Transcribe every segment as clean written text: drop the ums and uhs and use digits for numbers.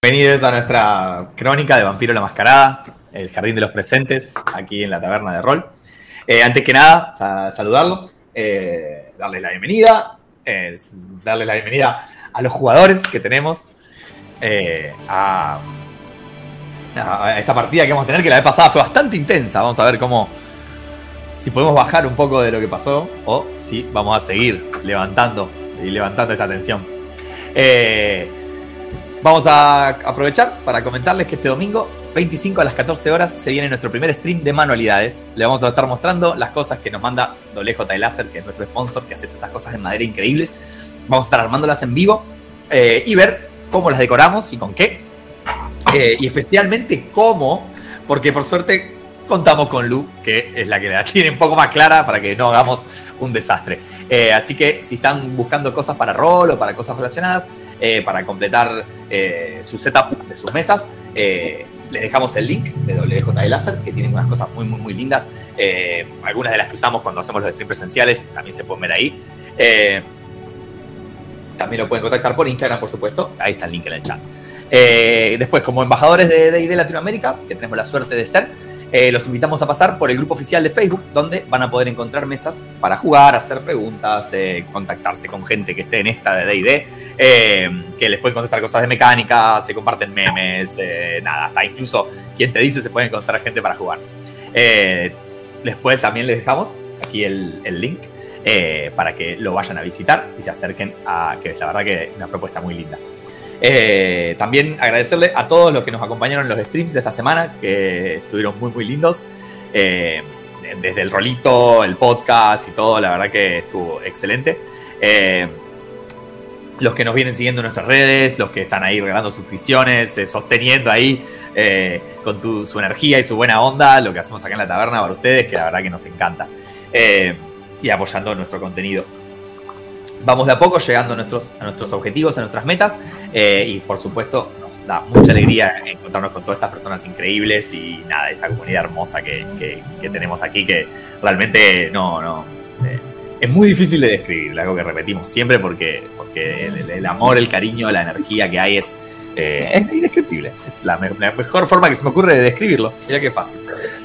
Bienvenidos a nuestra crónica de Vampiro la Mascarada, el Jardín de los Presentes, aquí en la taberna de rol. Antes que nada, saludarlos, darles la bienvenida, a los jugadores que tenemos, a esta partida que vamos a tener, que la vez pasada fue bastante intensa. Vamos a ver si podemos bajar un poco de lo que pasó o si vamos a seguir levantando esta tensión. Vamos a aprovechar para comentarles que este domingo, 25 a las 14 horas, se viene nuestro primer stream de manualidades. Le vamos a estar mostrando las cosas que nos manda WJ Láser, que es nuestro sponsor, que hace estas cosas en madera increíbles. Vamos a estar armándolas en vivo y ver cómo las decoramos y con qué. Y especialmente cómo, porque por suerte contamos con Lu, que es la que la tiene un poco más clara para que no hagamos un desastre. Así que si están buscando cosas para rol o para cosas relacionadas, para completar su setup de sus mesas, les dejamos el link de WJ Láser, que tienen unas cosas muy, muy, muy lindas. Algunas de las que usamos cuando hacemos los streams presenciales también se pueden ver ahí. También lo pueden contactar por Instagram, por supuesto. Ahí está el link en el chat. Después, como embajadores de D&D Latinoamérica, que tenemos la suerte de ser, los invitamos a pasar por el grupo oficial de Facebook, donde van a poder encontrar mesas para jugar, hacer preguntas, contactarse con gente que esté en esta de D&D, que les pueden contestar cosas de mecánica, se comparten memes, hasta incluso quien te dice se puede encontrar gente para jugar. Después también les dejamos aquí el link para que lo vayan a visitar y se acerquen a que la verdad que es una propuesta muy linda. También agradecerle a todos los que nos acompañaron en los streams de esta semana, que estuvieron muy muy lindos, desde el rolito, el podcast y todo, la verdad que estuvo excelente. Los que nos vienen siguiendo en nuestras redes, los que están ahí regalando suscripciones, sosteniendo ahí con su energía y su buena onda lo que hacemos acá en la taberna para ustedes, que la verdad que nos encanta, y apoyando nuestro contenido. Vamos de a poco llegando a nuestros objetivos, a nuestras metas, y por supuesto nos da mucha alegría encontrarnos con todas estas personas increíbles y esta comunidad hermosa que tenemos aquí, que realmente es muy difícil de describir, algo que repetimos siempre porque el amor, el cariño, la energía que hay es indescriptible. Es la mejor forma que se me ocurre de describirlo. Mira qué fácil.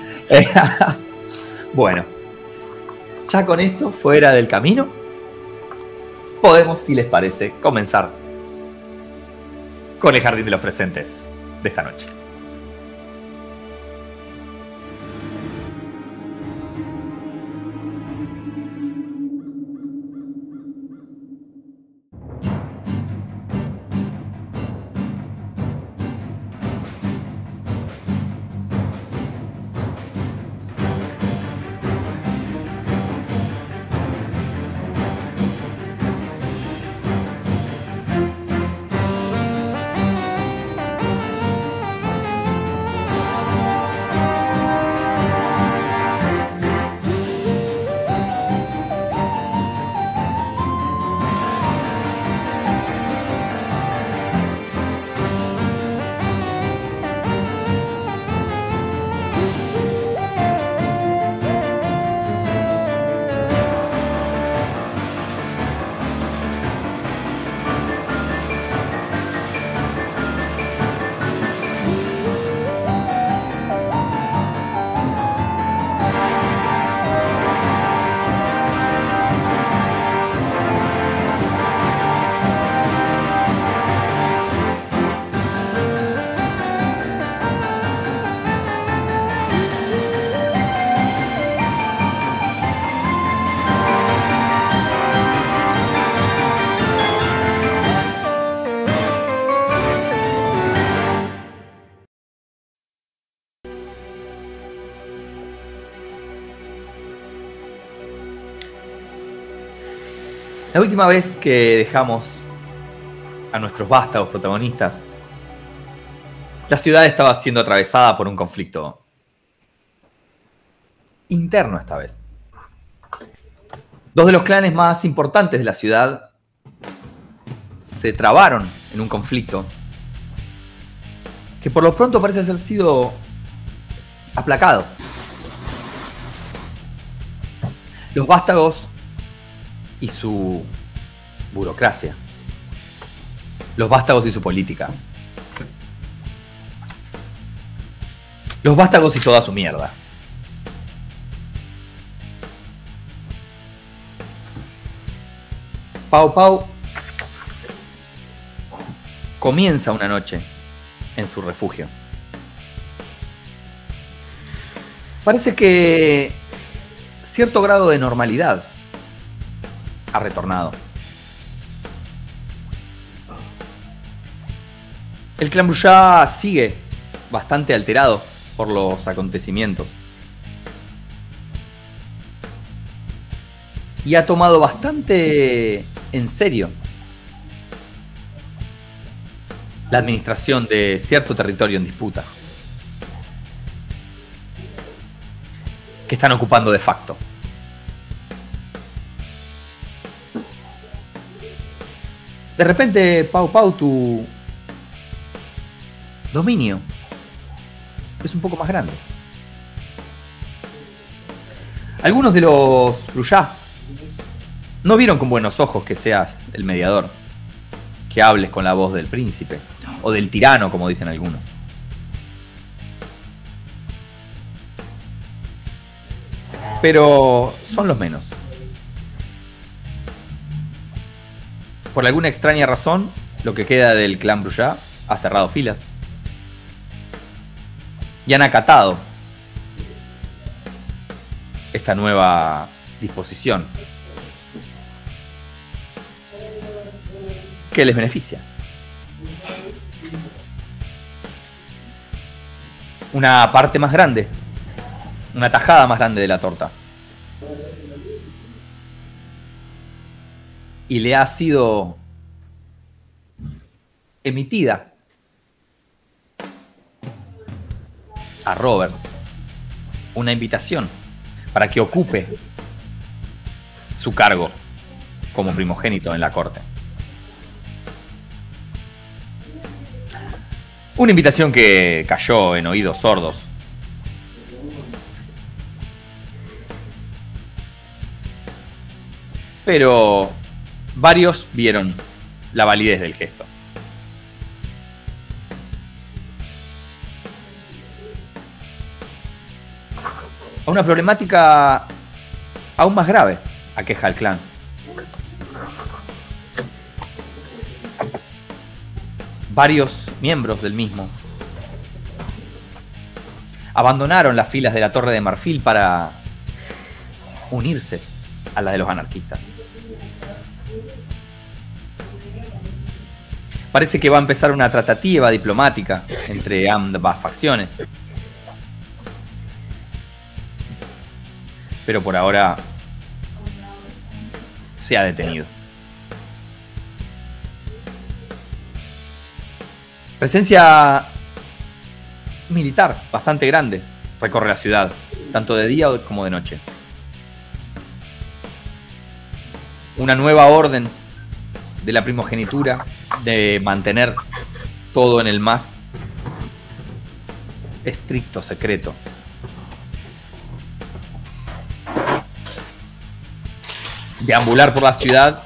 Bueno, ya con esto fuera del camino, podemos, si les parece, comenzar con el Jardín de los Presentes de esta noche. La última vez que dejamos a nuestros vástagos protagonistas, la ciudad estaba siendo atravesada por un conflicto interno esta vez. Dos de los clanes más importantes de la ciudad se trabaron en un conflicto que por lo pronto parece haber sido aplacado. Los vástagos y su burocracia. Los vástagos y su política. Los vástagos y toda su mierda. Pau Pau comienza una noche en su refugio. Parece que cierto grado de normalidad ha retornado. El clan Brujah sigue bastante alterado por los acontecimientos y ha tomado bastante en serio la administración de cierto territorio en disputa que están ocupando de facto. De repente, Pau Pau, tu dominio es un poco más grande. Algunos de los Brujah no vieron con buenos ojos que seas el mediador, que hables con la voz del príncipe, o del tirano, como dicen algunos. Pero son los menos. Por alguna extraña razón, lo que queda del clan Brujah ha cerrado filas y han acatado esta nueva disposición que les beneficia. Una parte más grande, una tajada más grande de la torta, y le ha sido emitida a Robert una invitación para que ocupe su cargo como primogénito en la corte. Una invitación que cayó en oídos sordos. Pero varios vieron la validez del gesto. Una problemática aún más grave aqueja al clan. Varios miembros del mismo abandonaron las filas de la Torre de Marfil para unirse a las de los anarquistas. Parece que va a empezar una tratativa diplomática entre ambas facciones. Pero por ahora se ha detenido. Presencia militar bastante grande recorre la ciudad, tanto de día como de noche. Una nueva orden de la primogenitura de mantener todo en el más estricto secreto. Deambular por la ciudad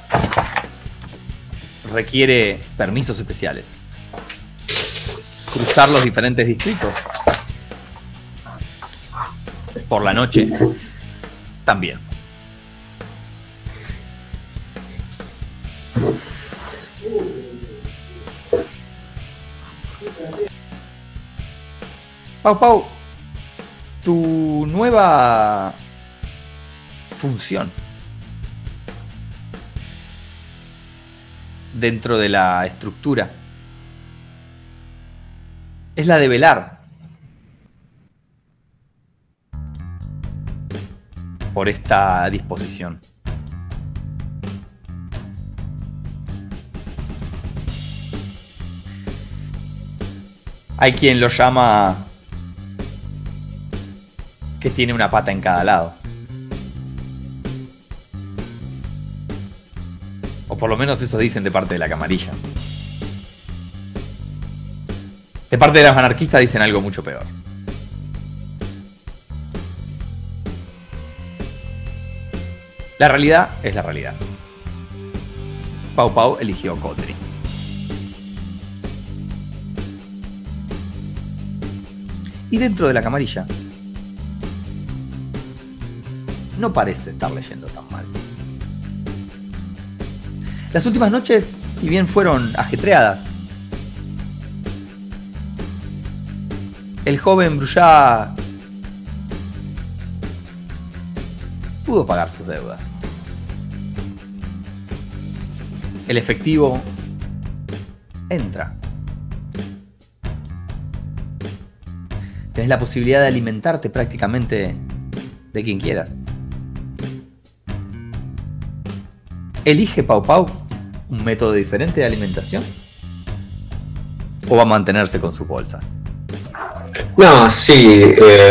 requiere permisos especiales. Cruzar los diferentes distritos por la noche también. Pau Pau, tu nueva función dentro de la estructura es la de velar por esta disposición. Hay quien lo llama que tiene una pata en cada lado. O por lo menos eso dicen de parte de la camarilla. De parte de los anarquistas dicen algo mucho peor. La realidad es la realidad. Pau Pau eligió Codri. Y dentro de la camarilla no parece estar leyendo tan mal. Las últimas noches, si bien fueron ajetreadas, el joven Brujá pudo pagar sus deudas. El efectivo entra. Tenés la posibilidad de alimentarte prácticamente de quien quieras. ¿Elige Pau Pau un método diferente de alimentación? ¿O va a mantenerse con sus bolsas? No, sí.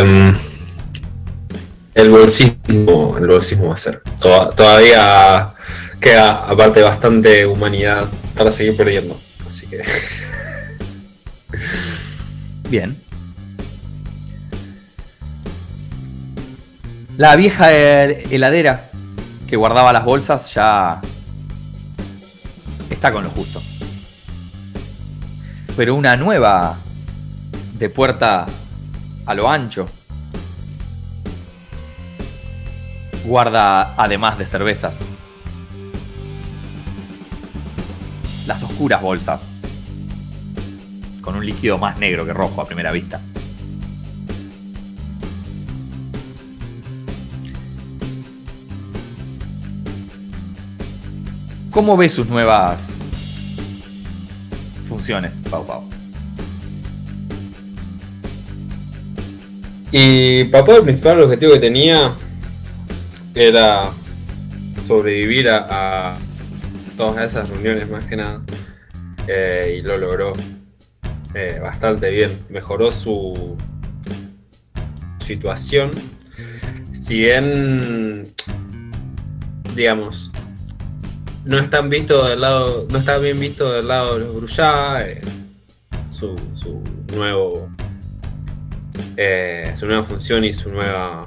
El bolsismo va a ser. Todavía queda, aparte, bastante humanidad para seguir perdiendo. Así que. Bien. La vieja heladera que guardaba las bolsas ya está con lo justo. Pero una nueva de puerta a lo ancho guarda, además de cervezas, las oscuras bolsas con un líquido más negro que rojo a primera vista. ¿Cómo ves sus nuevas funciones, Pau Pau? Y Papá, el principal objetivo que tenía era sobrevivir a todas esas reuniones, más que nada. Y lo logró bastante bien. Mejoró su situación. Si bien, digamos, no está bien visto del lado de los Brujá, su nueva función y su nuevo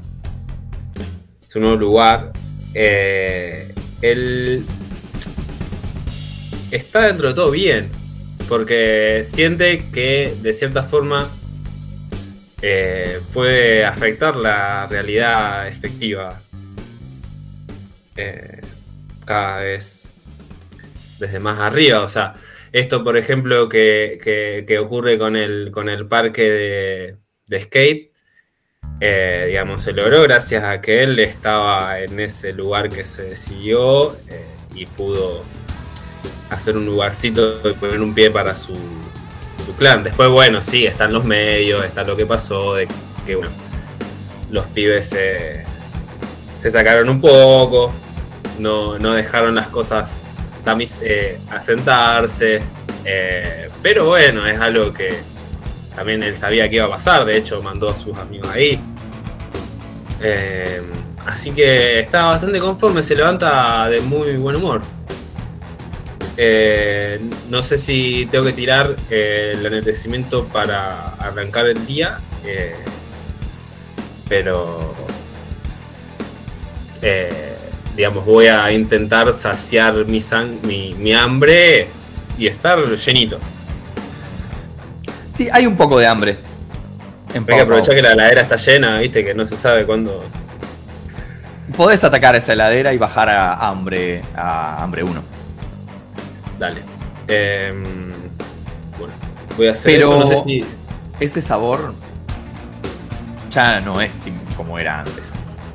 lugar, él está dentro de todo bien, porque siente que de cierta forma puede afectar la realidad efectiva cada vez desde más arriba. O sea, esto por ejemplo que ocurre con el parque de skate, digamos, se logró gracias a que él estaba en ese lugar que se decidió, y pudo hacer un lugarcito y poner un pie para su clan. Después, bueno, sí, están los medios, está lo que pasó, de que bueno, los pibes se sacaron un poco, no dejaron las cosas asentarse, pero bueno, es algo que también él sabía que iba a pasar. De hecho, mandó a sus amigos ahí, así que está bastante conforme, se levanta de muy buen humor. No sé si tengo que tirar el enaltecimiento para arrancar el día, pero digamos, voy a intentar saciar mi hambre y estar llenito. Sí, hay un poco de hambre. Hay que aprovechar que la heladera está llena, viste, que no se sabe cuándo. Podés atacar esa heladera y bajar a hambre 1. Dale. Bueno, voy a hacer pero eso, no sé si. Ese sabor ya no es como era antes.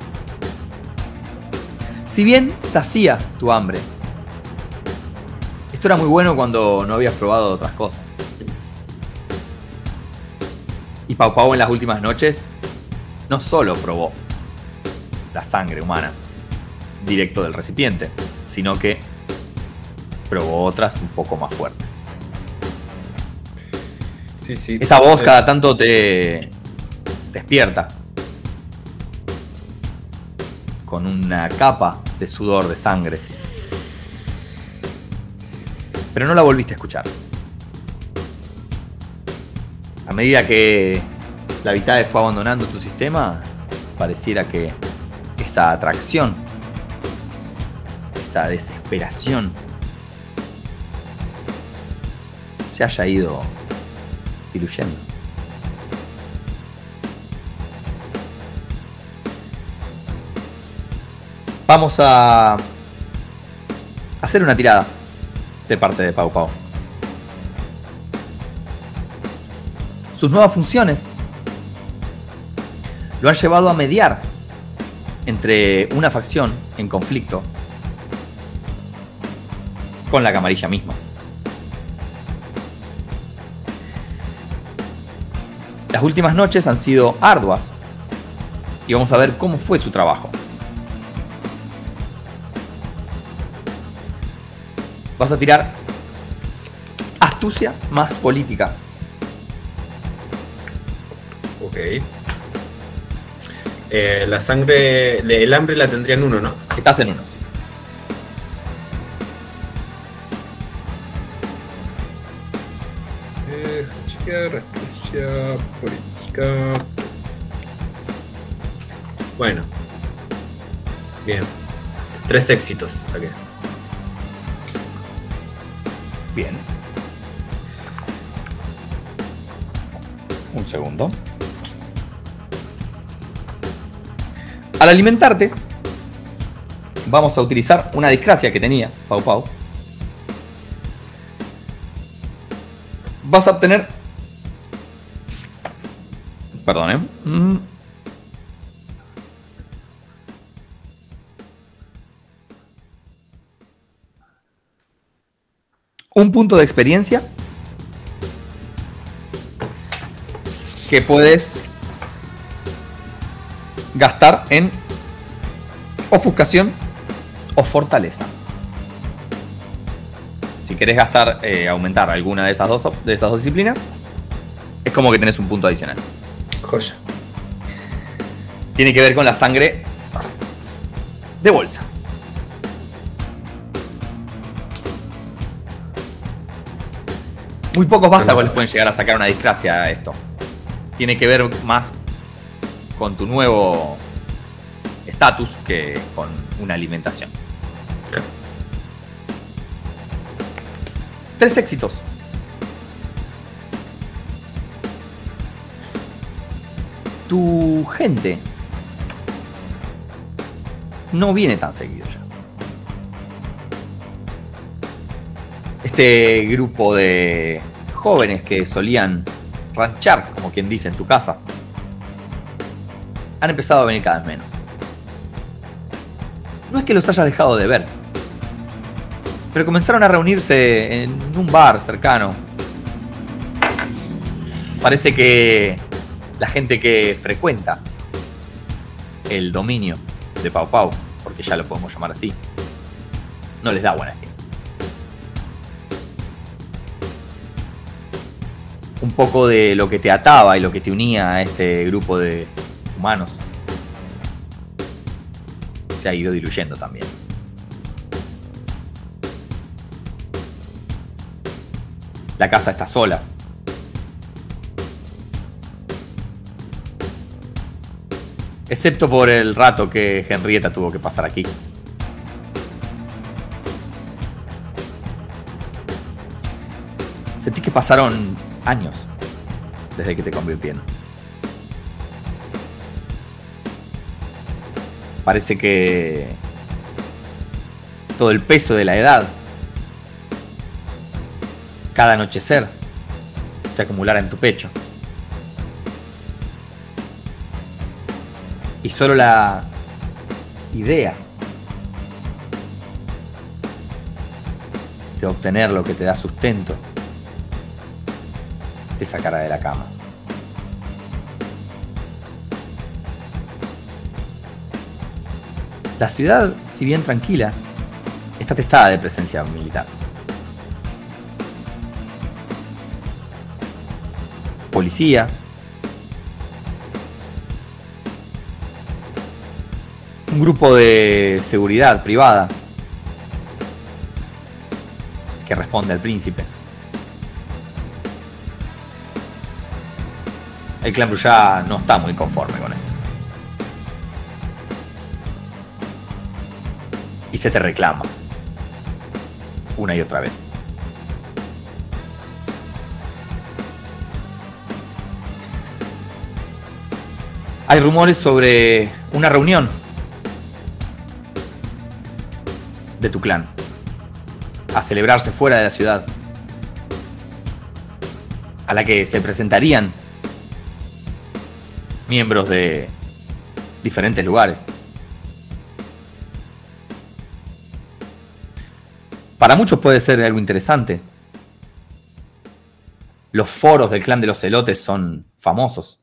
Si bien sacía tu hambre, esto era muy bueno cuando no habías probado otras cosas. Y Pau Pau en las últimas noches no solo probó la sangre humana directo del recipiente, sino que probó otras un poco más fuertes. Sí. Esa voz cada tanto te despierta con una capa de sudor, de sangre. Pero no la volviste a escuchar. A medida que la Vitae fue abandonando tu sistema, pareciera que esa atracción, esa desesperación, se haya ido diluyendo. Vamos a hacer una tirada de parte de Pau Pau. Sus nuevas funciones lo han llevado a mediar entre una facción en conflicto con la camarilla misma. Las últimas noches han sido arduas y vamos a ver cómo fue su trabajo. Vas a tirar astucia más política. Ok. La sangre, el hambre la tendría en 1, ¿no? Estás en 1, sí. Astucia política. Bueno. Bien. 3 éxitos saqué. Bien. Un segundo. Al alimentarte, vamos a utilizar una disgracia que tenía Pau Pau. Vas a obtener... Perdón, un punto de experiencia que puedes gastar en ofuscación o fortaleza. Si querés gastar, aumentar alguna de esas dos disciplinas, es como que tenés un punto adicional. Joya. Tiene que ver con la sangre de bolsa. Muy pocos vástagos les pueden llegar a sacar una disgracia a esto. Tiene que ver más con tu nuevo estatus que con una alimentación. Okay. 3 éxitos. Tu gente no viene tan seguido ya. Este grupo de jóvenes que solían ranchar, como quien dice, en tu casa, han empezado a venir cada vez menos. No es que los hayas dejado de ver, pero comenzaron a reunirse en un bar cercano. Parece que la gente que frecuenta el dominio de Pau Pau, porque ya lo podemos llamar así, no les da buena espina. Un poco de lo que te ataba y lo que te unía a este grupo de humanos se ha ido diluyendo también. La casa está sola. Excepto por el rato que Henrietta tuvo que pasar aquí. Sentí que pasaron años desde que te convirtieron. Parece que todo el peso de la edad, cada anochecer, se acumulara en tu pecho. Y solo la idea de obtener lo que te da sustento te sacará de la cama. La ciudad, si bien tranquila, está atestada de presencia militar. Policía, un grupo de seguridad privada que responde al príncipe. El clan Brujá no está muy conforme con esto. Y se te reclama una y otra vez. Hay rumores sobre una reunión de tu clan a celebrarse fuera de la ciudad, a la que se presentarían miembros de diferentes lugares. Para muchos puede ser algo interesante. Los foros del clan de los celotes son famosos.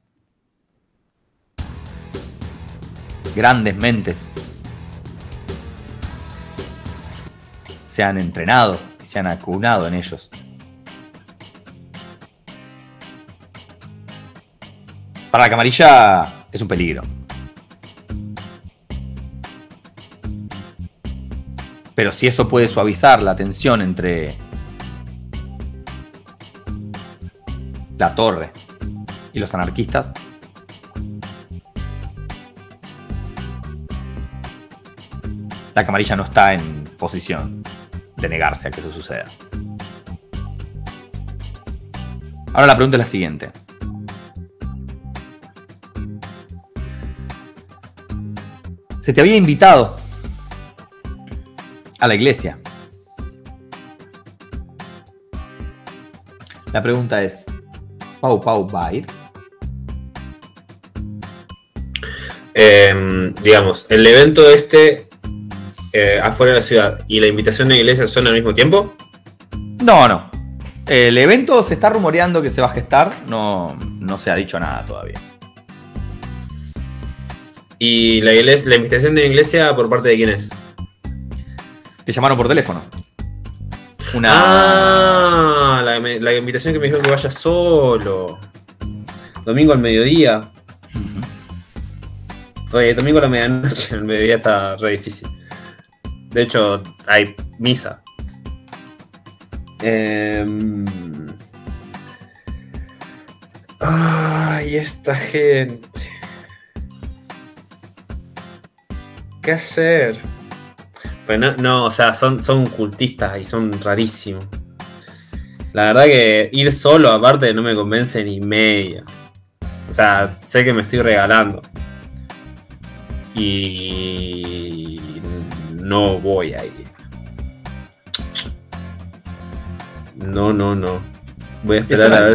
Grandes mentes se han entrenado y se han acunado en ellos. Para la camarilla es un peligro. Pero si eso puede suavizar la tensión entre la torre y los anarquistas, la camarilla no está en posición de negarse a que eso suceda. Ahora la pregunta es la siguiente. Se te había invitado a la iglesia. La pregunta es, ¿Pau Pau va a ir? Digamos, el evento afuera de la ciudad y la invitación de la iglesia son al mismo tiempo. No. El evento se está rumoreando que se va a gestar. No se ha dicho nada todavía. ¿Y la invitación de la iglesia por parte de quién es? Te llamaron por teléfono. La invitación que me dijo que vaya solo. Domingo al mediodía. Oye, domingo a la medianoche, el mediodía está re difícil. De hecho, hay misa. Ay, esta gente. ¿Qué hacer? Pues no, o sea, son cultistas y son rarísimos. La verdad que ir solo, aparte, no me convence ni media. O sea, sé que me estoy regalando. Y no voy a ir. No. Voy a esperar a ver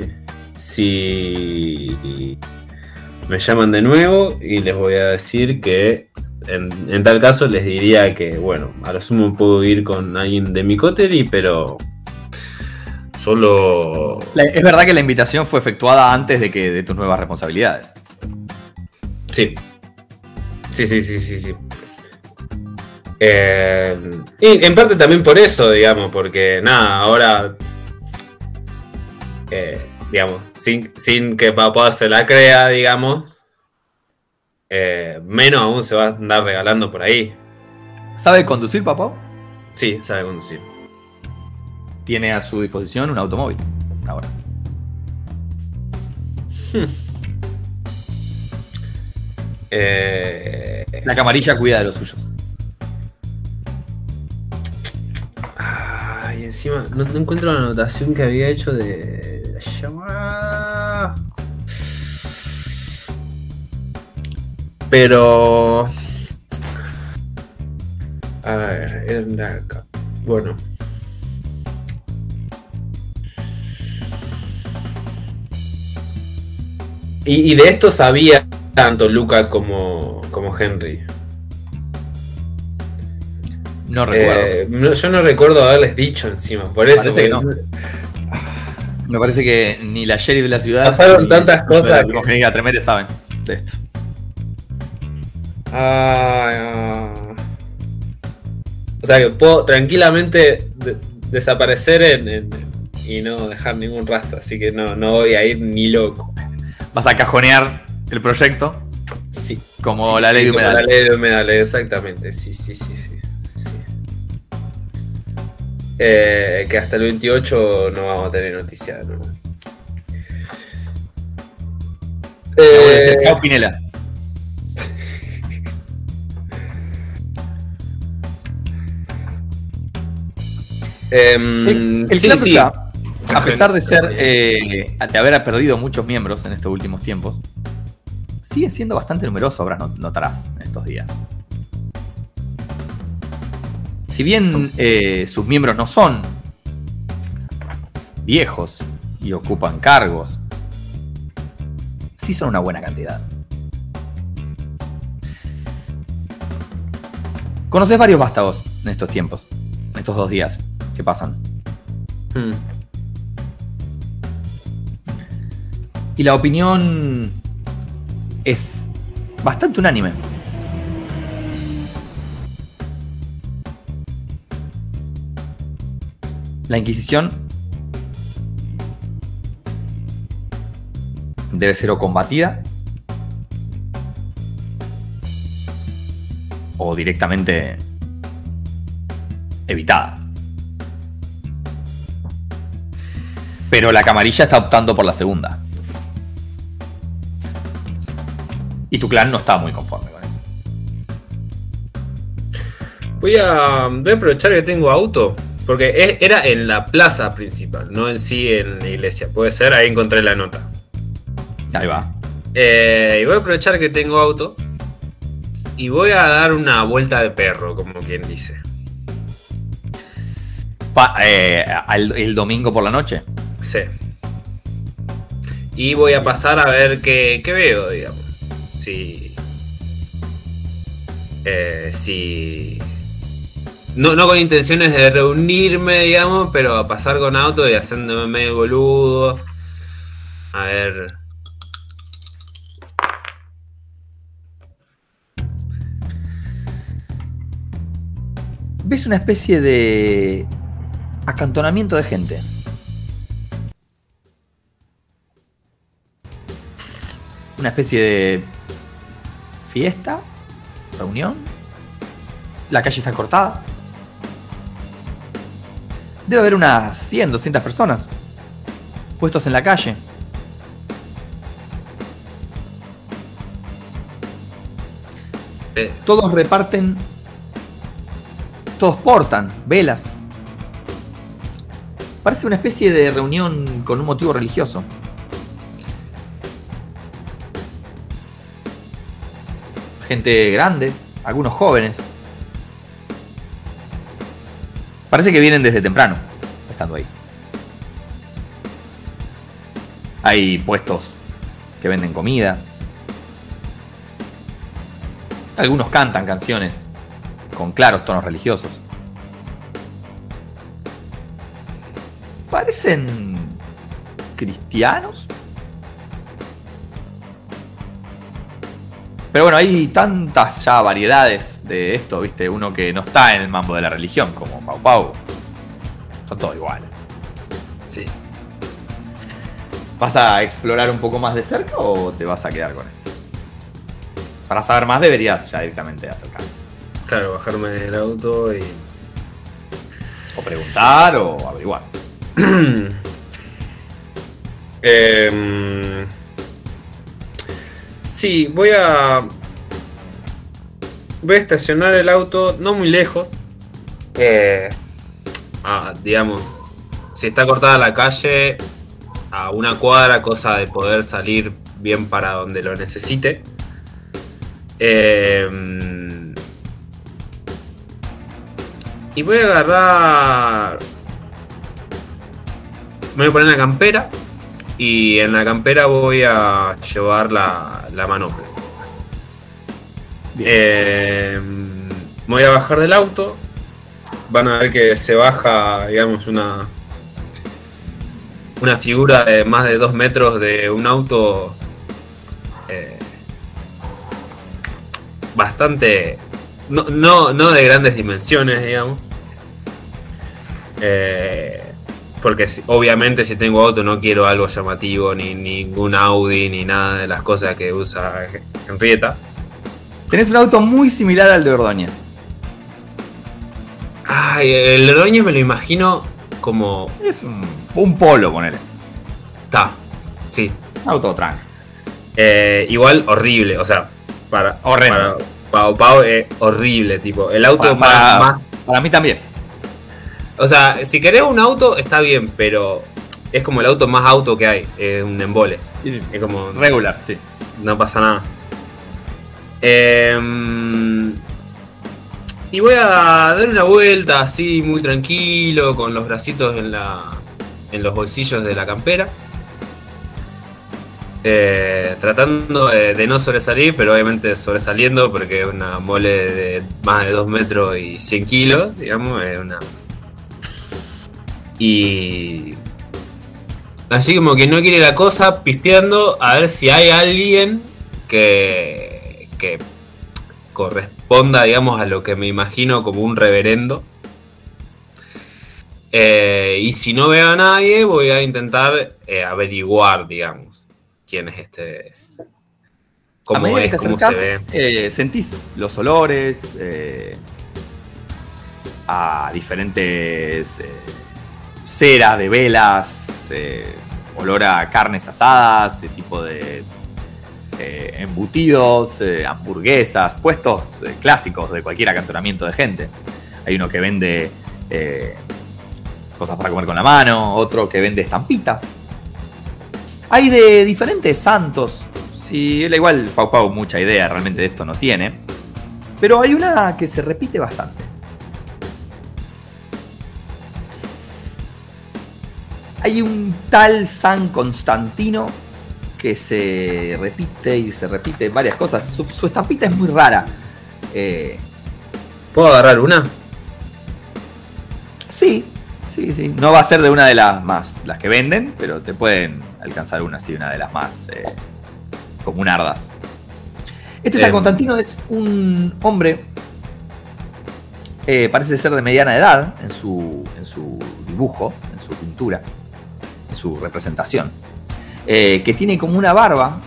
si me llaman de nuevo y les voy a decir que en tal caso les diría que, bueno, a lo sumo puedo ir con alguien de mi coterie, pero solo... Es verdad que la invitación fue efectuada antes de tus nuevas responsabilidades. Sí. Y en parte también por eso, digamos, porque nada, ahora, digamos, sin que papá se la crea, digamos, menos aún se va a andar regalando por ahí. ¿Sabe conducir, papá? Sí, sabe conducir. Tiene a su disposición un automóvil ahora. La camarilla cuida de los suyos. Y encima no encuentro la anotación que había hecho de la llamada. Pero... A ver, era acá. Bueno. Y de esto sabía tanto Luca como Henry. No recuerdo. Yo no recuerdo haberles dicho encima, por eso. Parece que no. Me parece que ni la sheriff de la ciudad pasaron tantas cosas. Los que Tremere saben de esto. O sea que puedo tranquilamente desaparecer y no dejar ningún rastro, así que no voy a ir ni loco. Vas a cajonear el proyecto. Sí. Como la ley de humedales. La ley de humedales, exactamente. Sí. Que hasta el 28 no vamos a tener noticia, ¿no? Chao, Pinela. El clan Tuya, a pesar de ser de haber perdido muchos miembros en estos últimos tiempos, sigue siendo bastante numeroso, ahora notarás en estos días. Si bien sus miembros no son viejos y ocupan cargos, sí son una buena cantidad. Conoces varios vástagos en estos tiempos, en estos 2 días que pasan. Y la opinión es bastante unánime. La Inquisición debe ser o combatida o directamente evitada. Pero la camarilla está optando por la segunda. Y tu clan no está muy conforme con eso. Voy a aprovechar que tengo auto. Porque era en la plaza principal, no en sí en la iglesia. Puede ser, ahí encontré la nota. Ahí va. Y voy a aprovechar que tengo auto. Y voy a dar una vuelta de perro, como quien dice. El domingo por la noche. Sí. Y voy a pasar a ver qué veo, digamos. Si no con intenciones de reunirme, digamos, pero a pasar con auto y haciéndome medio boludo. A ver. Ves una especie de acantonamiento de gente. Una especie de fiesta, reunión. La calle está cortada. Debe haber unas 100, 200 personas puestos en la calle. Todos reparten, todos portan velas. Parece una especie de reunión con un motivo religioso. Gente grande, algunos jóvenes. Parece que vienen desde temprano, estando ahí. Hay puestos que venden comida. Algunos cantan canciones con claros tonos religiosos. Parecen cristianos. Pero bueno, hay tantas ya variedades de esto, ¿viste? Uno que no está en el mambo de la religión, como Pau Pau. Son todos iguales. Sí. ¿Vas a explorar un poco más de cerca o te vas a quedar con esto? Para saber más deberías ya directamente acercarte. Claro, bajarme del auto y... O preguntar o averiguar. Sí, voy a estacionar el auto no muy lejos. Digamos, si está cortada la calle, a una cuadra, cosa de poder salir bien para donde lo necesite. Y voy a agarrar... Me voy a poner la campera. Y en la campera voy a llevar la manopla. Me voy a bajar del auto. Van a ver que se baja, digamos, una figura de más de 2 metros de un auto bastante... No de grandes dimensiones, digamos. Porque obviamente si tengo auto no quiero algo llamativo, ni ningún Audi, ni nada de las cosas que usa Henrietta. Tenés un auto muy similar al de Ordóñez. Ay, el Ordóñez me lo imagino como... Es un polo, ponele. Está, sí. Auto tranqui. Igual horrible, o sea, para Pau horrible, tipo. El auto más... Para mí también. O sea, si querés un auto, está bien, pero es como el auto más auto que hay. Es un embole. Sí. Es como... Regular, sí. No pasa nada. Y voy a dar una vuelta así muy tranquilo, con los bracitos en los bolsillos de la campera. Tratando de no sobresalir, pero obviamente sobresaliendo porque es una mole de más de 2 metros y 100 kilos, digamos. Y así como que no quiere la cosa, pispeando a ver si hay alguien que corresponda, digamos, a lo que me imagino como un reverendo. Y si no veo a nadie, voy a intentar averiguar, digamos, quién es este, cómo es, cómo se ve. Sentís los olores a diferentes ceras de velas, olor a carnes asadas, tipo de embutidos, hamburguesas, puestos clásicos de cualquier acantonamiento de gente. Hay uno que vende cosas para comer con la mano, otro que vende estampitas. Hay de diferentes santos. Sí, él igual Pau Pau mucha idea realmente de esto no tiene. Pero hay una que se repite bastante. Hay un tal San Constantino que se repite y se repite varias cosas. Su estampita es muy rara. ¿Puedo agarrar una? Sí. No va a ser de una de las que venden, pero te pueden alcanzar una, sí, una de las más comunardas. Este San Constantino es un hombre, parece ser de mediana edad en su dibujo, en su pintura, en su representación, que tiene como una barba,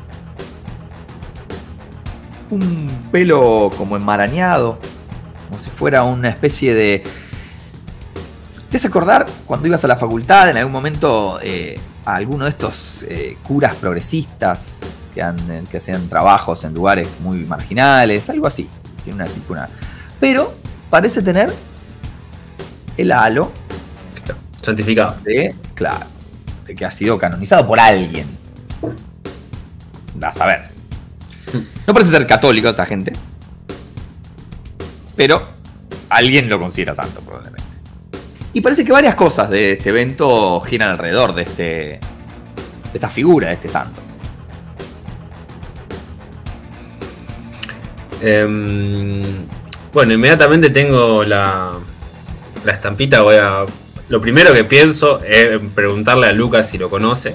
un pelo como enmarañado, como si fuera una especie de... ¿Te hace acordar cuando ibas a la facultad en algún momento a alguno de estos curas progresistas que hacían trabajos en lugares muy marginales? Algo así. Tiene una. Pero parece tener el halo santificado. De que ha sido canonizado por alguien. A saber. No parece ser católico esta gente. Pero alguien lo considera santo, probablemente. Y parece que varias cosas de este evento giran alrededor de esta figura, de este santo. Bueno, inmediatamente tengo la estampita. Lo primero que pienso es preguntarle a Lucas si lo conoce.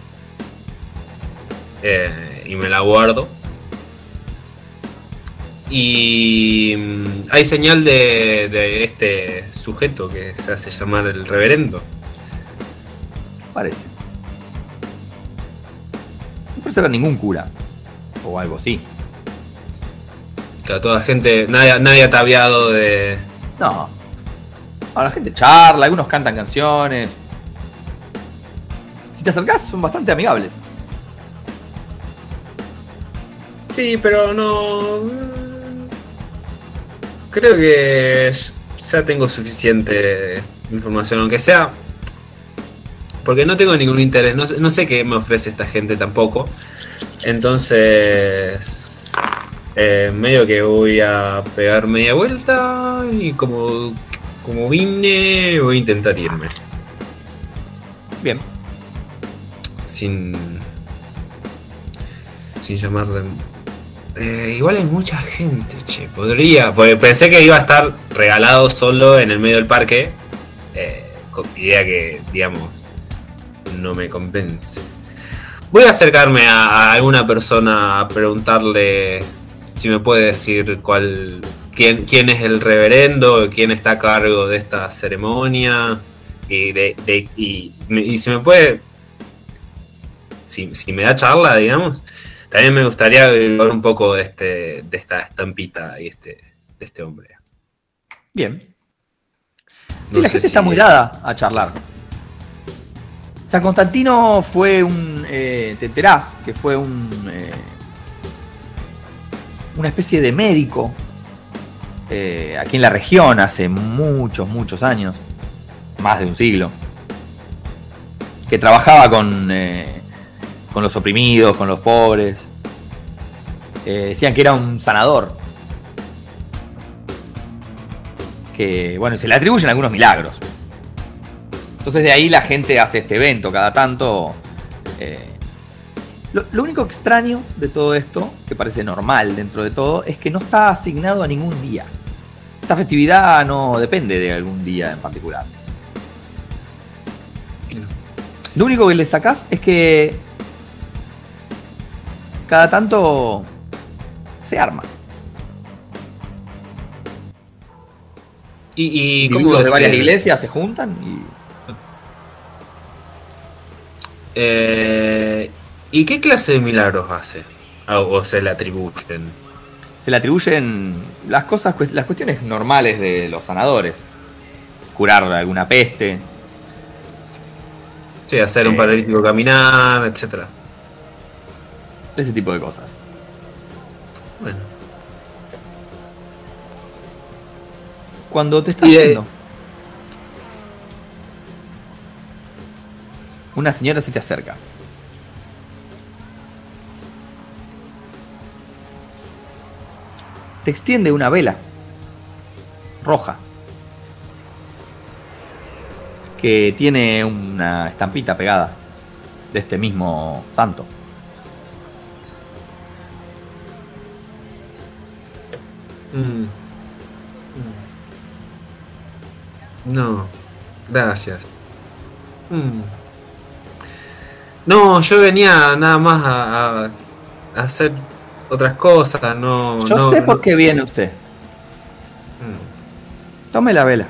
Y me la guardo. Y hay señal de este sujeto que se hace llamar el reverendo. Parece. No parece haber ningún cura. O algo así. Claro, toda gente, nadie ataviado de... No. La gente charla, algunos cantan canciones. Si te acercás son bastante amigables. Sí, pero no... Creo que ya tengo suficiente información, aunque sea... Porque no tengo ningún interés, no sé qué me ofrece esta gente tampoco. Entonces... medio que voy a pegar media vuelta y como vine, voy a intentar irme. Bien. Sin llamarle... igual hay mucha gente, che. Podría, porque pensé que iba a estar regalado solo en el medio del parque. Con idea que, digamos, no me convence. Voy a acercarme a alguna persona a preguntarle si me puede decir quién es el reverendo, quién está a cargo de esta ceremonia. Y si me puede... Si me da charla, digamos. También me gustaría hablar un poco de esta estampita y de este hombre. Bien. Sí, la gente está muy dada a charlar. San Constantino fue te enterás que fue una especie de médico aquí en la región hace muchos años, más de un siglo, que trabajaba con los oprimidos, con los pobres. Decían que era un sanador. que, bueno, se le atribuyen algunos milagros. Entonces de ahí la gente hace este evento cada tanto. Lo único extraño de todo esto, que parece normal dentro de todo, es que no está asignado a ningún día. Esta festividad no depende de algún día en particular. Lo único que le sacás es que cada tanto se arma. Y individuos de varias iglesias se juntan ¿Y qué clase de milagros hace? ¿O se le atribuyen? Se le atribuyen las cuestiones normales de los sanadores. Curar alguna peste. Sí, hacer un paralítico caminar, etcétera. Ese tipo de cosas. Bueno. Cuando te estás yendo, una señora se te acerca. Te extiende una vela roja que tiene una estampita pegada de este mismo santo. No, gracias. No, yo venía nada más a hacer otras cosas, no. Yo sé por qué viene usted. Tome la vela.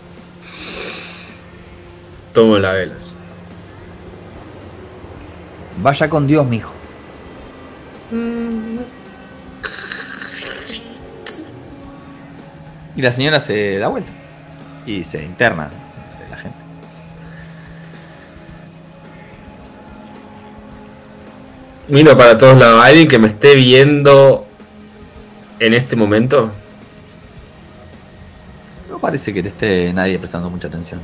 Tomo las velas. Vaya con Dios, mijo. Y la señora se da vuelta y se interna entre la gente. Miro para todos lados. ¿Alguien que me esté viendo en este momento? No parece que te esté nadie prestando mucha atención.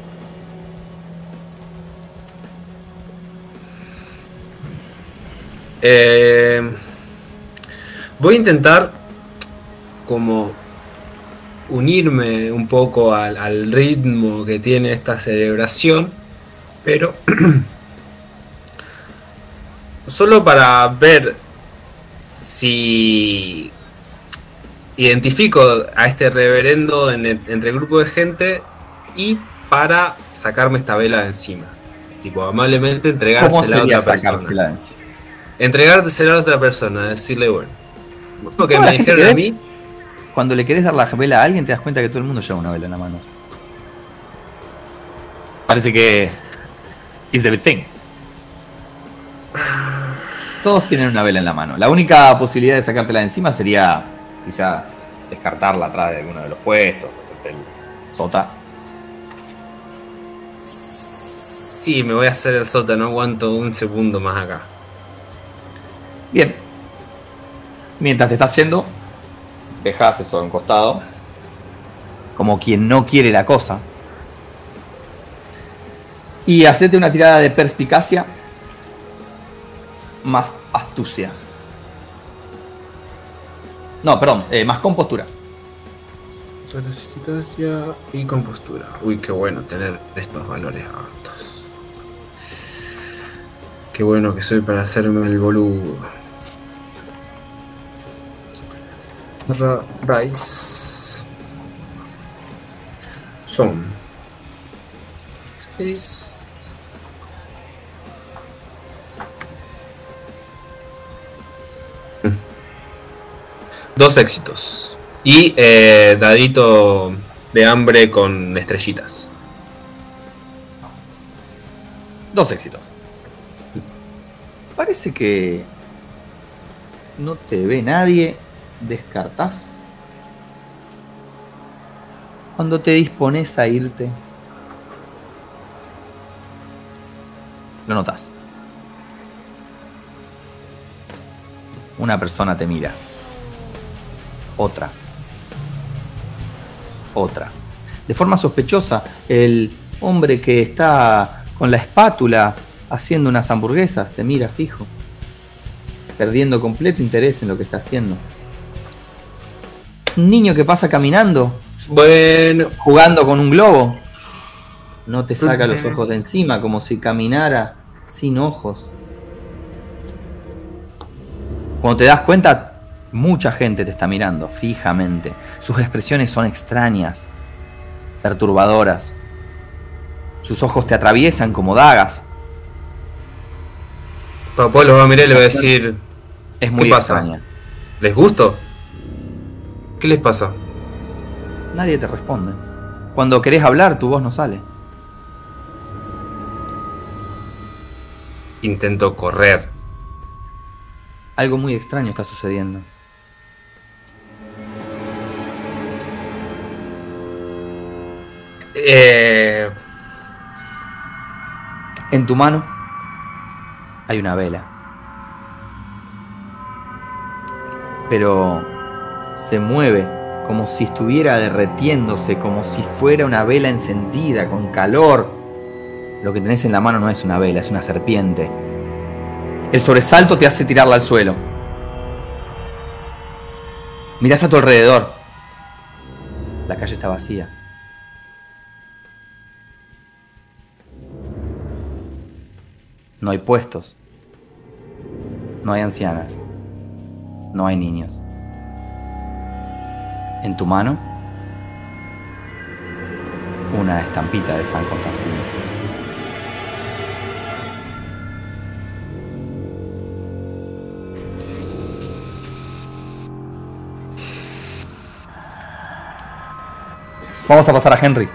Voy a intentar como unirme un poco al ritmo que tiene esta celebración, pero solo para ver si identifico a este reverendo entre el grupo de gente y para sacarme esta vela de encima. Tipo, amablemente entregársela a otra persona. Entregársela a otra persona, decirle, bueno, lo que me dijeron a mí. Cuando le querés dar la vela a alguien, te das cuenta que todo el mundo lleva una vela en la mano. Parece que is the big thing. Todos tienen una vela en la mano. La única posibilidad de sacártela de encima sería quizá descartarla atrás de alguno de los puestos, hacerte el sota. Sí, me voy a hacer el sota, no aguanto un segundo más acá. Bien. Mientras te estás yendo, dejás eso a un costado, como quien no quiere la cosa, y hacete una tirada de perspicacia más astucia. No, perdón, más compostura. Perspicacia y compostura. Uy, qué bueno tener estos valores altos. Qué bueno que soy para hacerme el boludo. Rice. Son 6. Dos éxitos. Y dadito de hambre con estrellitas. 2 éxitos. Parece que no te ve nadie. Descartás. Cuando te dispones a irte, lo notas. Una persona te mira. Otra. De forma sospechosa, el hombre que está con la espátula haciendo unas hamburguesas te mira fijo, perdiendo completo interés en lo que está haciendo. Un niño que pasa caminando Bueno. Jugando con un globo. No te saca los ojos de encima, como si caminara sin ojos. Cuando te das cuenta, mucha gente te está mirando fijamente. Sus expresiones son extrañas, perturbadoras. Sus ojos te atraviesan como dagas. Papá lo va a mirar y le va a decir... Es muy extraña. ¿Les gusto? ¿Qué les pasa? Nadie te responde. Cuando querés hablar, tu voz no sale. Intento correr. Algo muy extraño está sucediendo. En tu mano hay una vela. Pero se mueve como si estuviera derretiéndose, como si fuera una vela encendida, con calor. Lo que tenés en la mano no es una vela, es una serpiente. El sobresalto te hace tirarla al suelo. Mirás a tu alrededor. La calle está vacía. No hay puestos. No hay ancianas. No hay niños. En tu mano, una estampita de San Constantino. Vamos a pasar a Henry.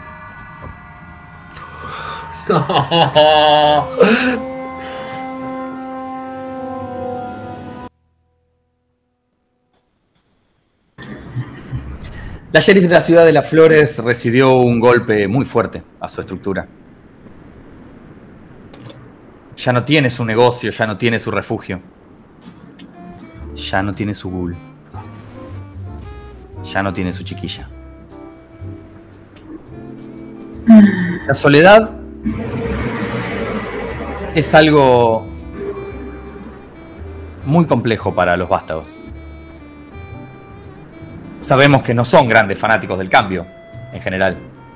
La sheriff de la ciudad de Las Flores recibió un golpe muy fuerte a su estructura. Ya no tiene su negocio, ya no tiene su refugio. Ya no tiene su ghoul. Ya no tiene su chiquilla. La soledad es algo muy complejo para los vástagos. Sabemos que no son grandes fanáticos del cambio, en general.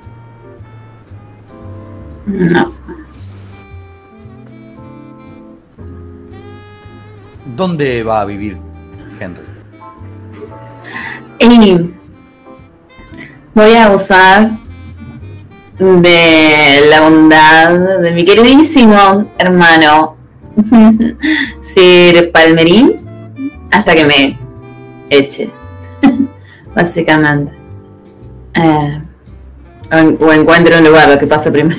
No. ¿Dónde va a vivir Henry? Y voy a usar de la bondad de mi queridísimo hermano Sir Palmerín hasta que me eche. Básicamente. O encuentre un lugar, lo que pasa primero.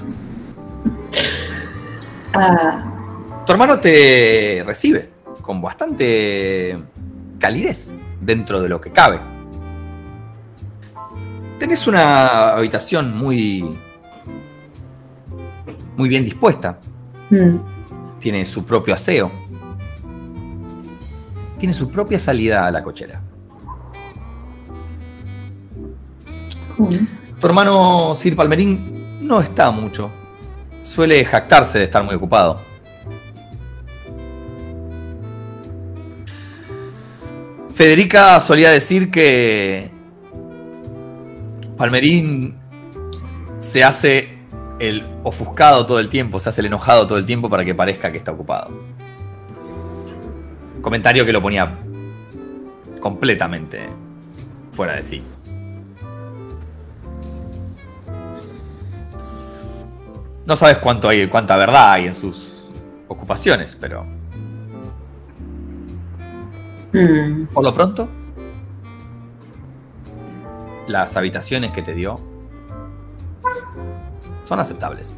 Tu hermano te recibe con bastante calidez dentro de lo que cabe. Tenés una habitación muy bien dispuesta. Tiene su propio aseo. Tiene su propia salida a la cochera. Tu hermano Sir Palmerín no está mucho. Suele jactarse de estar muy ocupado. Federica solía decir que Palmerín se hace el ofuscado todo el tiempo, se hace el enojado todo el tiempo para que parezca que está ocupado. Comentario que lo ponía completamente fuera de sí. No sabes cuánta verdad hay en sus ocupaciones, pero por lo pronto, las habitaciones que te dio son aceptables.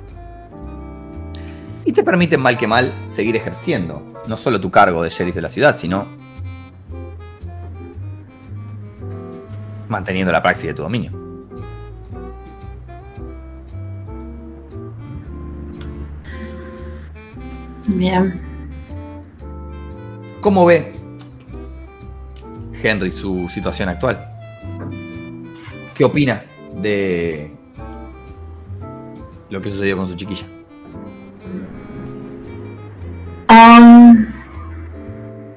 Y te permiten mal que mal seguir ejerciendo no solo tu cargo de sheriff de la ciudad, sino manteniendo la praxis de tu dominio. Bien. ¿Cómo ve Henry su situación actual? ¿Qué opina de lo que sucedió con su chiquilla?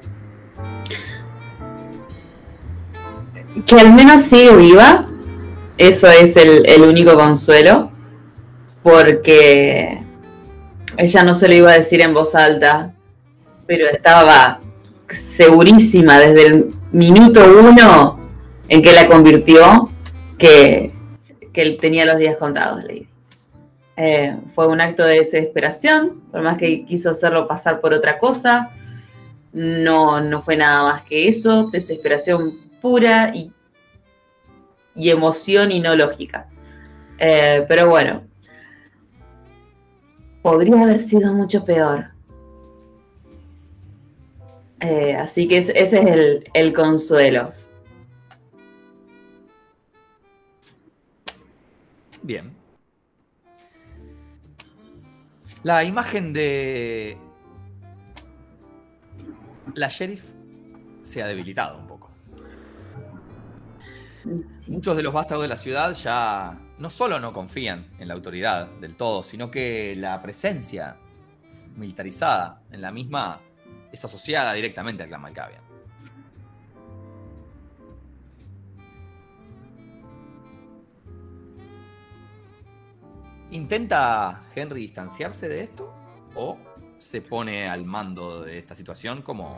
Que al menos sigue viva eso es el único consuelo, porque ella no se lo iba a decir en voz alta, pero estaba segurísima desde el minuto 1 en que la convirtió que él tenía los días contados, Lady. Fue un acto de desesperación, por más que quiso hacerlo pasar por otra cosa, no fue nada más que eso, desesperación pura y emoción y no lógica. Pero bueno, podría haber sido mucho peor. Así que ese es el consuelo. Bien. La imagen de la sheriff se ha debilitado un poco. Sí. Muchos de los vástagos de la ciudad ya no solo no confían en la autoridad del todo, sino que la presencia militarizada en la misma es asociada directamente al clan Malkavian. ¿Intenta Henry distanciarse de esto o se pone al mando de esta situación como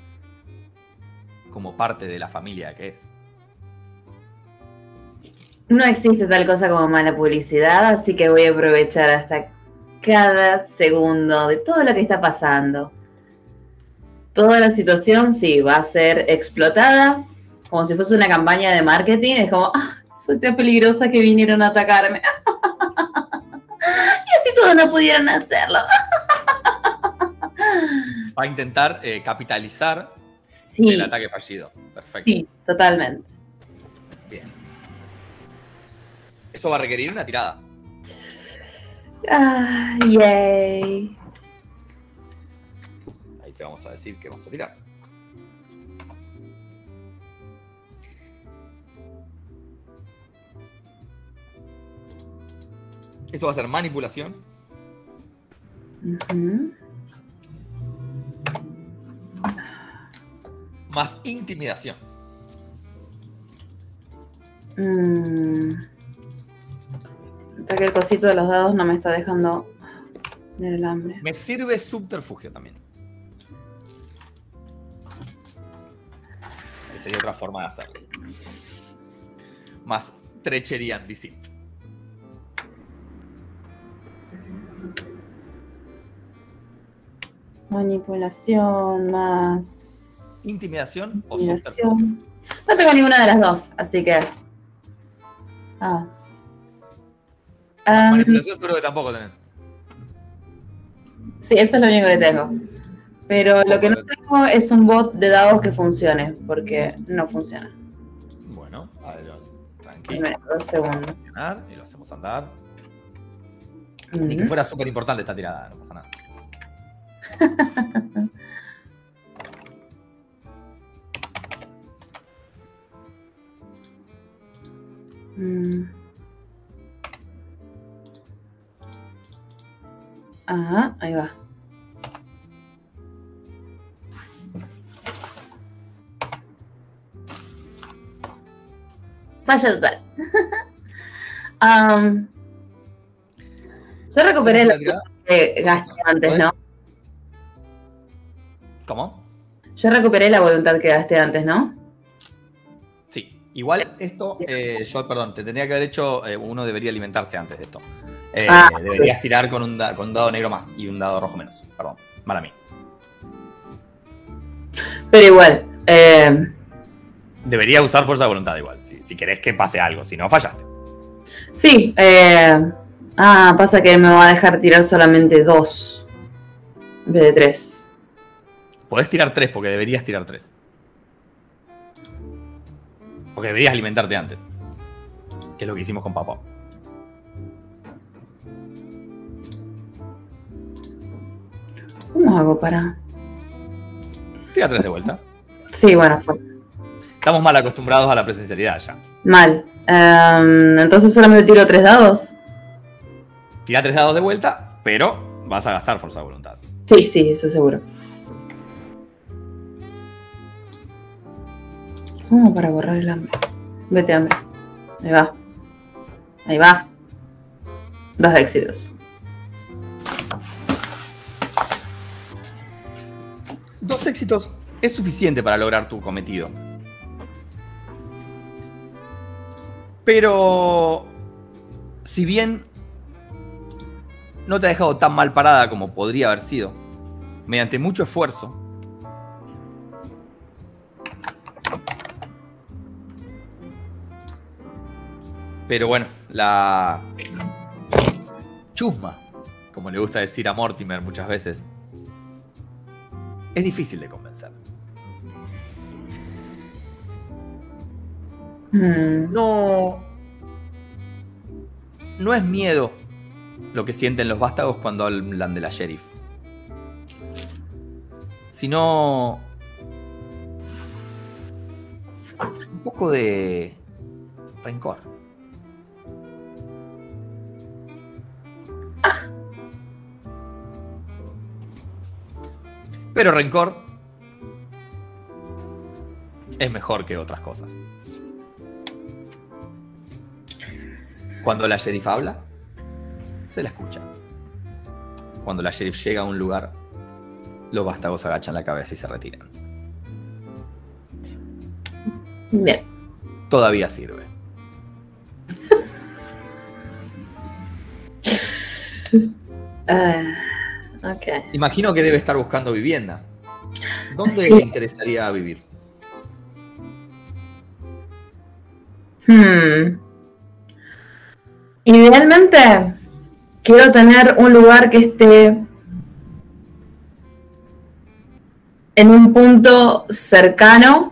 parte de la familia que es? No existe tal cosa como mala publicidad, así que voy a aprovechar hasta cada segundo de todo lo que está pasando. Toda la situación, sí, va a ser explotada como si fuese una campaña de marketing. Es como, soy tan peligrosa que vinieron a atacarme. Y así todos no pudieron hacerlo. Va a intentar capitalizar Sí, el ataque fallido. Perfecto. sí, totalmente. Bien. Eso va a requerir una tirada. Yay. Ahí te vamos a decir que vamos a tirar. Eso va a ser manipulación. Más intimidación. Hasta que el cosito de los dados no me está dejando tener el hambre. Me sirve subterfugio también. Esa sería otra forma de hacerlo. Más trechería and deceit. Manipulación más... Intimidación o intimidación. subterfugio. No tengo ninguna de las dos, así que... Manipulación seguro que tampoco tenés. Sí, eso es lo único que tengo. Pero lo que no tengo es un bot de dados que funcione, porque no funciona. Bueno, a ver, tranquilo. Dime 2 segundos. Y lo hacemos andar. Ni que fuera súper importante esta tirada, no pasa nada. Ajá, ahí va. Falla total. Yo recuperé la que gasté antes, ¿no? ¿Cómo? Yo recuperé la voluntad que gasté antes, ¿no? Sí. Igual esto, yo, perdón, te tendría que haber hecho, uno debería alimentarse antes de esto. Deberías tirar con un dado negro más y un dado rojo menos. Perdón, mala mía. Pero igual, Debería usar fuerza de voluntad igual, si querés que pase algo, si no, fallaste. sí. Pasa que me va a dejar tirar solamente 2 en vez de 3. Podés tirar 3 porque deberías tirar 3. Porque deberías alimentarte antes. Que es lo que hicimos con papá. ¿Cómo hago para...? Tira 3 de vuelta. Sí, bueno, fue Estamos mal acostumbrados a la presencialidad ya. mal. Entonces solamente tiro 3 dados. Tira 3 dados de vuelta, pero vas a gastar fuerza de voluntad. Sí, sí, eso seguro. ¿Cómo para borrar el hambre? Vete hambre. Ahí va. Ahí va. 2 éxitos. 2 éxitos es suficiente para lograr tu cometido. Pero, si bien no te ha dejado tan mal parada como podría haber sido, mediante mucho esfuerzo, pero bueno, la chusma, como le gusta decir a Mortimer muchas veces, es difícil de convencer. No es miedo lo que sienten los vástagos cuando hablan de la sheriff, sino un poco de rencor. Pero rencor es mejor que otras cosas. Cuando la sheriff habla, se la escucha. Cuando la sheriff llega a un lugar, los vástagos agachan la cabeza y se retiran. Bien. Todavía sirve. Ok. Imagino que debe estar buscando vivienda. ¿Dónde Sí. le interesaría vivir? Idealmente, quiero tener un lugar que esté en un punto cercano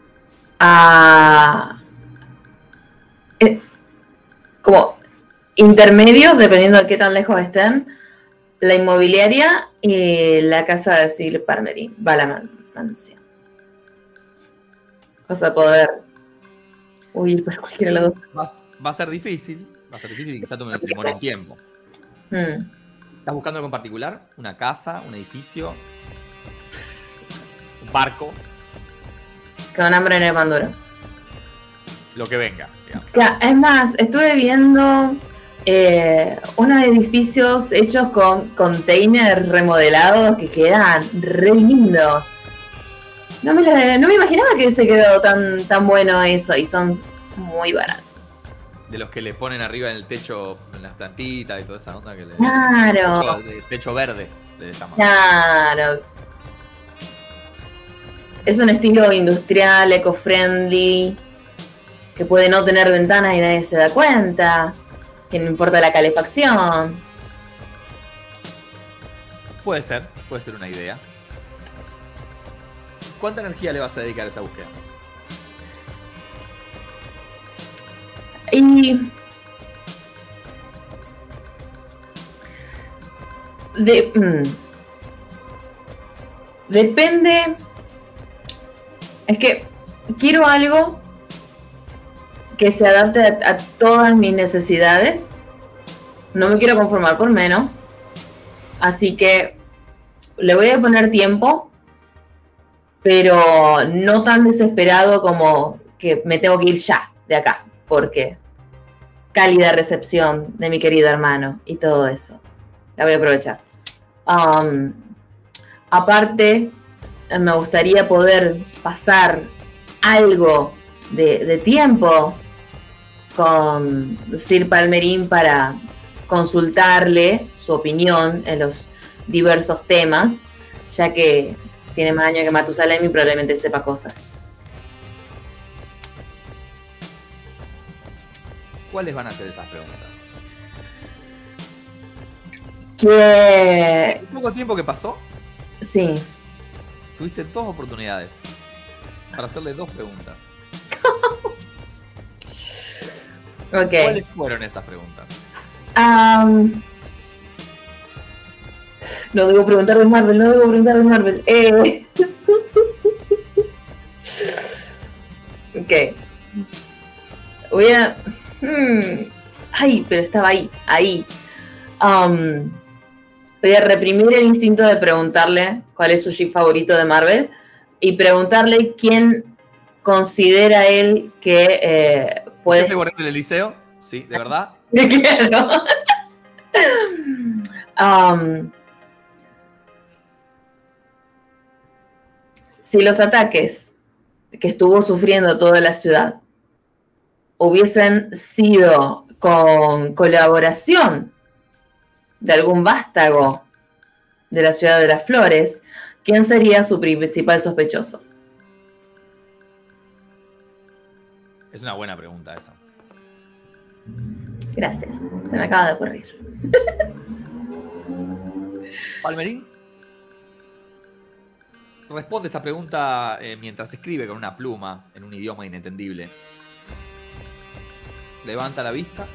a... como intermedio, dependiendo de qué tan lejos estén, la inmobiliaria y la casa de Sir Parmery, va la mansión. Cosa de poder huir por cualquiera de los dos. Va a ser difícil y quizá tome un tiempo. ¿Estás buscando algo en particular? ¿Una casa? ¿Un edificio? ¿Un barco? Con hambre no hay pan duro. Lo que venga, digamos. Claro, es más, estuve viendo unos edificios hechos con containers remodelados que quedan re lindos. No me imaginaba que se quedó tan bueno eso, y son muy baratos. De los que le ponen arriba en el techo, en las plantitas y toda esa onda que le... Claro. Techo verde, le llaman. Claro. Es un estilo industrial, eco-friendly, que puede no tener ventanas y nadie se da cuenta, que no importa la calefacción. Puede ser una idea. ¿Cuánta energía le vas a dedicar a esa búsqueda? Y depende. Es que quiero algo que se adapte a todas mis necesidades. No me quiero conformar por menos. Así que le voy a poner tiempo, pero no tan desesperado como que me tengo que ir ya de acá, porque cálida recepción de mi querido hermano y todo eso. La voy a aprovechar. Aparte, me gustaría poder pasar algo de tiempo con Sir Palmerín para consultarle su opinión en los diversos temas, ya que tiene más años que Matusalem y probablemente sepa cosas. ¿Cuáles van a ser esas preguntas? Que... En poco tiempo que pasó, Sí. tuviste 2 oportunidades para hacerle 2 preguntas. Ok. ¿Cuáles fueron esas preguntas? No debo preguntar de Marvel, Ok. Voy a... Ay, pero estaba ahí. Voy a reprimir el instinto de preguntarle cuál es su ship favorito de Marvel y preguntarle quién considera él que puede... ¿Ese guardián del Eliseo? Sí, de verdad. Claro. Si los ataques que estuvo sufriendo toda la ciudad hubiesen sido con colaboración de algún vástago de la ciudad de las flores, ¿quién sería su principal sospechoso? Es una buena pregunta esa. Gracias, se me acaba de ocurrir. Palmerín responde esta pregunta mientras escribe con una pluma en un idioma inentendible. Levanta la vista,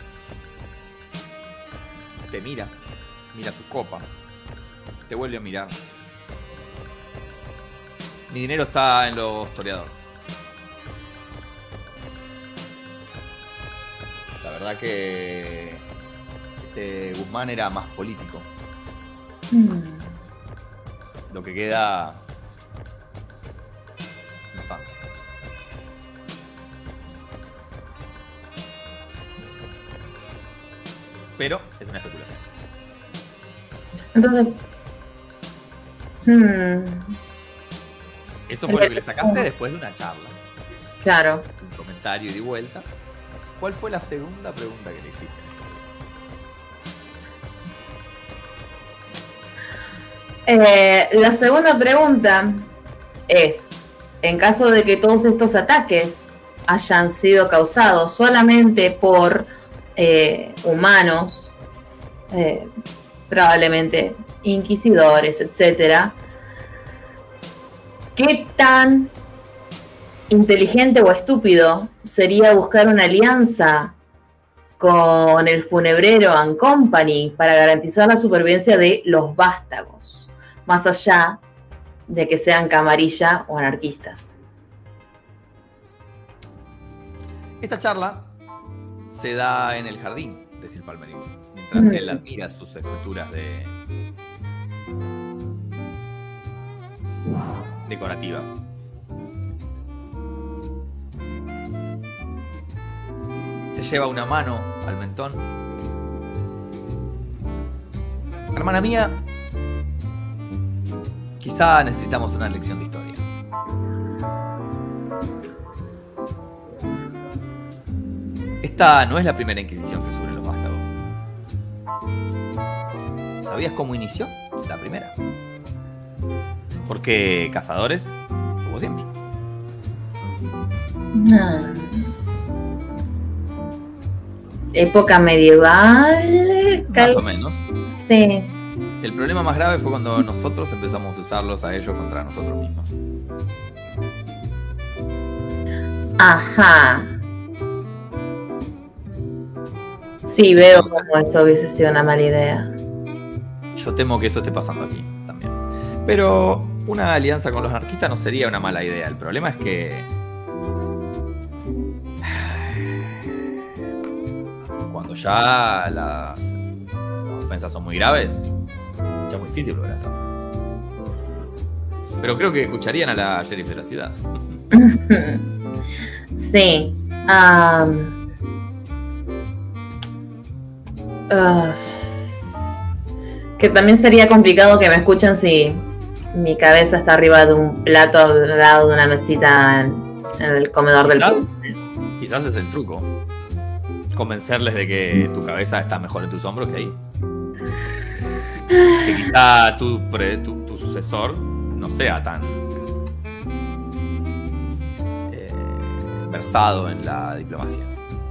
te mira su copa, te vuelve a mirar. Mi dinero está en los toreadores. La verdad que Guzmán era más político. Lo que queda no tanto. Pero es una especulación. Entonces, eso fue lo que le sacaste después de una charla. claro. Un comentario y de vuelta. ¿Cuál fue la segunda pregunta que le hiciste? La segunda pregunta es, en caso de que todos estos ataques hayan sido causados solamente por humanos, probablemente inquisidores, etcétera, ¿qué tan inteligente o estúpido sería buscar una alianza con el Funebrero and Company para garantizar la supervivencia de los vástagos, más allá de que sean camarilla o anarquistas? Esta charla se da en el jardín de Sir Palmerín, mientras él admira sus esculturas decorativas. Se lleva una mano al mentón. Hermana mía, quizá necesitamos una lección de historia. Esta no es la primera inquisición que sufren los vástagos. ¿Sabías cómo inició la primera? Porque cazadores, como siempre. Época medieval. Más o menos. Sí. El problema más grave fue cuando nosotros empezamos a usarlos a ellos contra nosotros mismos. Ajá. Sí, veo como eso hubiese sido una mala idea. Yo temo que eso esté pasando aquí también. Pero una alianza con los anarquistas no sería una mala idea. El problema es que cuando ya las ofensas son muy graves, ya es muy difícil lograr. Pero creo que escucharían a la sheriff de la ciudad. Sí. Que también sería complicado que me escuchen si mi cabeza está arriba de un plato al lado de una mesita en el comedor del... Quizás es el truco. Convencerles de que tu cabeza está mejor en tus hombros que ahí. Que quizá tu sucesor no sea tan versado en la diplomacia.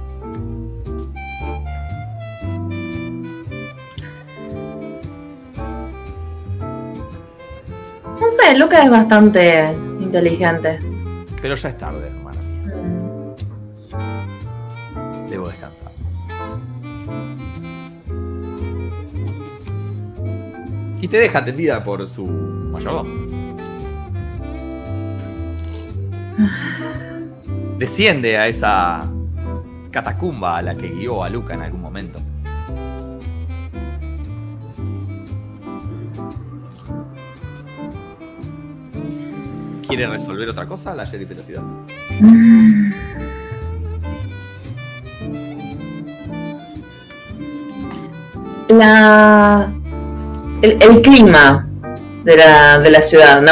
No sé, Lucas es bastante inteligente. Pero ya es tarde, hermana mía. Debo descansar. Y te deja atendida por su mayordomo. Desciende a esa catacumba a la que guió a Luca en algún momento. ¿Quiere resolver otra cosa la sheriff de la ciudad? el clima de la ciudad,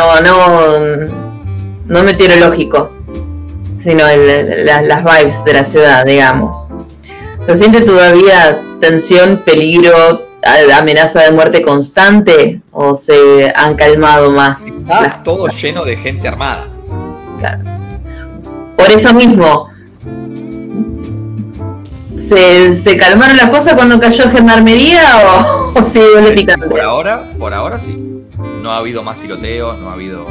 no meteorológico, sino las vibes de la ciudad, digamos. ¿Se siente todavía tensión, peligro, amenaza de muerte constante o se han calmado más? Está todo lleno de gente armada. Claro. Por eso mismo, ¿se calmaron las cosas cuando cayó Gendarmería o sigue picante? Por ahora sí. No ha habido más tiroteos, no ha habido...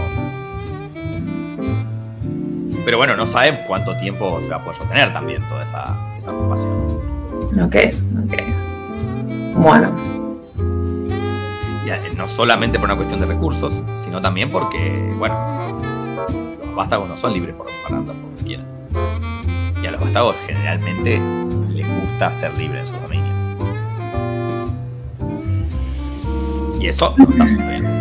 Pero bueno, no sabemos cuánto tiempo se va a poder sostener también toda esa ocupación. Ok. Bueno. Y no solamente por una cuestión de recursos, sino también porque, bueno, los vástagos no son libres para andar por donde quieran. Y a los vástagos generalmente les gusta ser libres en sus dominios. Y eso no está sucediendo.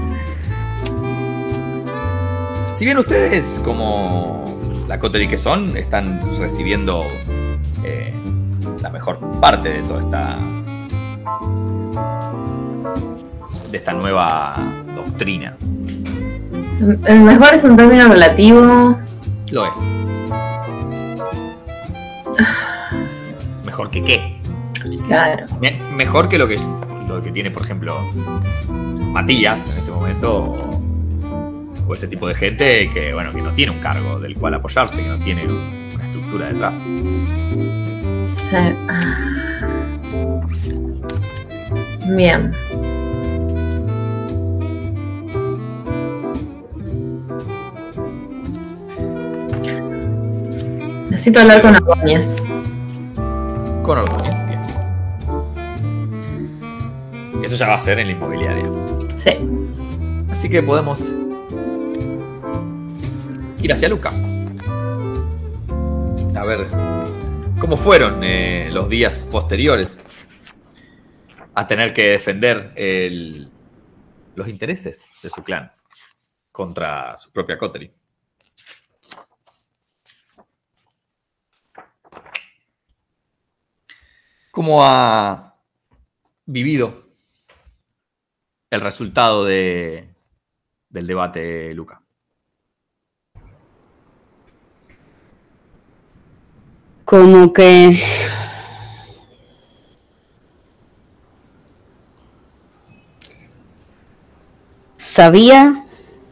Si bien ustedes, como la Coterie que son, están recibiendo la mejor parte de toda esta nueva doctrina. El mejor es un término relativo. Lo es. ¿Mejor que qué? Claro. Mejor que lo que tiene, por ejemplo, Matías en este momento, o ese tipo de gente que, bueno, que no tiene un cargo del cual apoyarse, que no tiene una estructura detrás. Sí. Bien. Necesito hablar con Ordóñez. Con Ordóñez, bien. Eso ya va a ser en la inmobiliaria. Sí. Así que podemos ir hacia Luca. A ver cómo fueron los días posteriores a tener que defender los intereses de su clan contra su propia Coterie. ¿Cómo ha vivido el resultado del debate, Luca? Como que sabía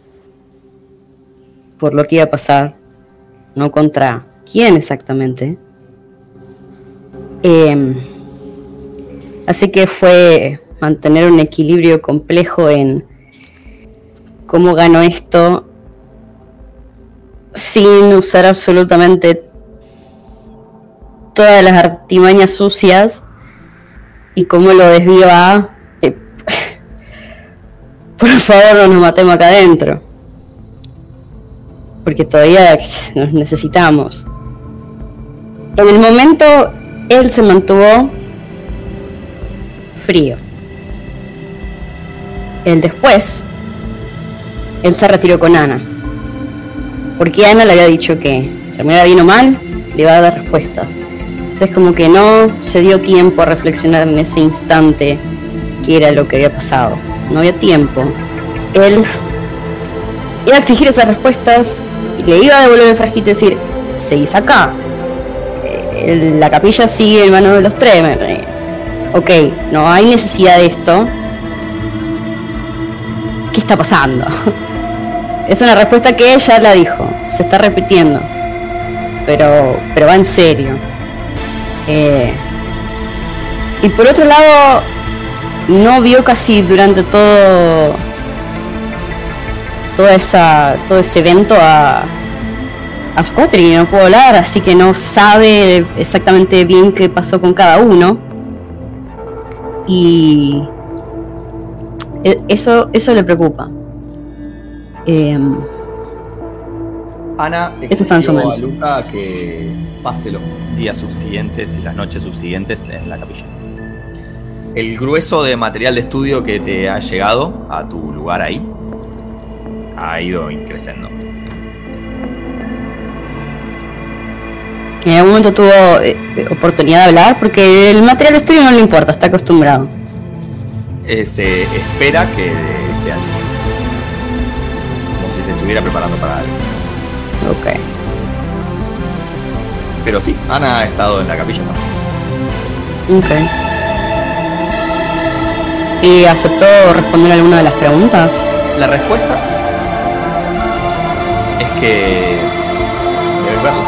por lo que iba a pasar, no contra quién exactamente. Así que fue mantener un equilibrio complejo en cómo ganó esto sin usar absolutamente todas las artimañas sucias y cómo lo desvío a por favor no nos matemos acá adentro porque todavía nos necesitamos. En el momento él se mantuvo frío. El después él se retiró con Ana porque Ana le había dicho que terminara bien o mal le iba a dar respuestas. Entonces como que no se dio tiempo a reflexionar en ese instante qué era lo que había pasado. No había tiempo. Él iba a exigir esas respuestas y le iba a devolver el frasquito y decir, seguís acá. La capilla sigue en manos de los Tremere. Ok, no hay necesidad de esto. ¿Qué está pasando? Es una respuesta que ella la dijo. Se está repitiendo. Pero va en serio. Y por otro lado, no vio casi durante todo ese evento a su Coterie, no puedo hablar, así que no sabe exactamente bien qué pasó con cada uno. Y eso le preocupa. Ana exigió a Luca que pase los días subsiguientes y las noches subsiguientes en la capilla. El grueso de material de estudio que te ha llegado a tu lugar ahí ha ido increciendo. En algún momento tuvo oportunidad de hablar porque el material de estudio no le importa, está acostumbrado. se espera que esté allí. Como si se estuviera preparando para algo. Ok. Pero sí, Ana ha estado en la capilla también. Ok. ¿Y aceptó responder alguna de las preguntas? La respuesta es que debes verlo.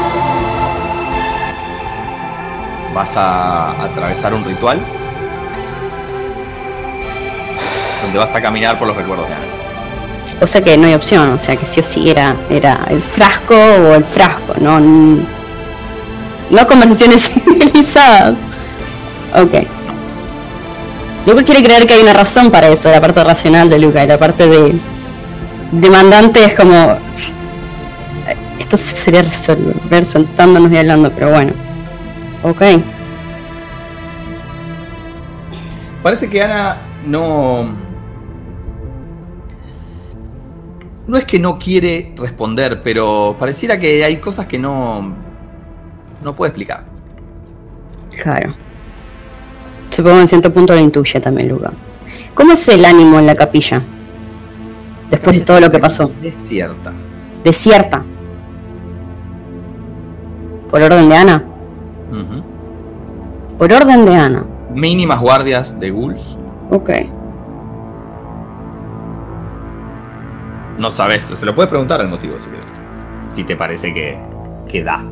Vas a atravesar un ritual donde vas a caminar por los recuerdos de Ana. O sea que no hay opción, o sea que sí o sí era el frasco o el frasco, no conversaciones civilizadas. Ok. Luca quiere creer que hay una razón para eso, la parte racional de Luca, y la parte de demandante es como... Esto se podría resolver sentándonos y hablando, pero bueno. Ok. Parece que Ana no es que no quiere responder, pero pareciera que hay cosas que no puede explicar. Claro. Supongo que en cierto punto lo intuye también Luca. ¿Cómo es el ánimo en la capilla? Después de todo lo que pasó. Desierta. Desierta. ¿Por orden de Ana? Uh-huh. Por orden de Ana. Mínimas guardias de ghouls. Ok. No sabes, se lo puedes preguntar el motivo si quieres. Si te parece que da.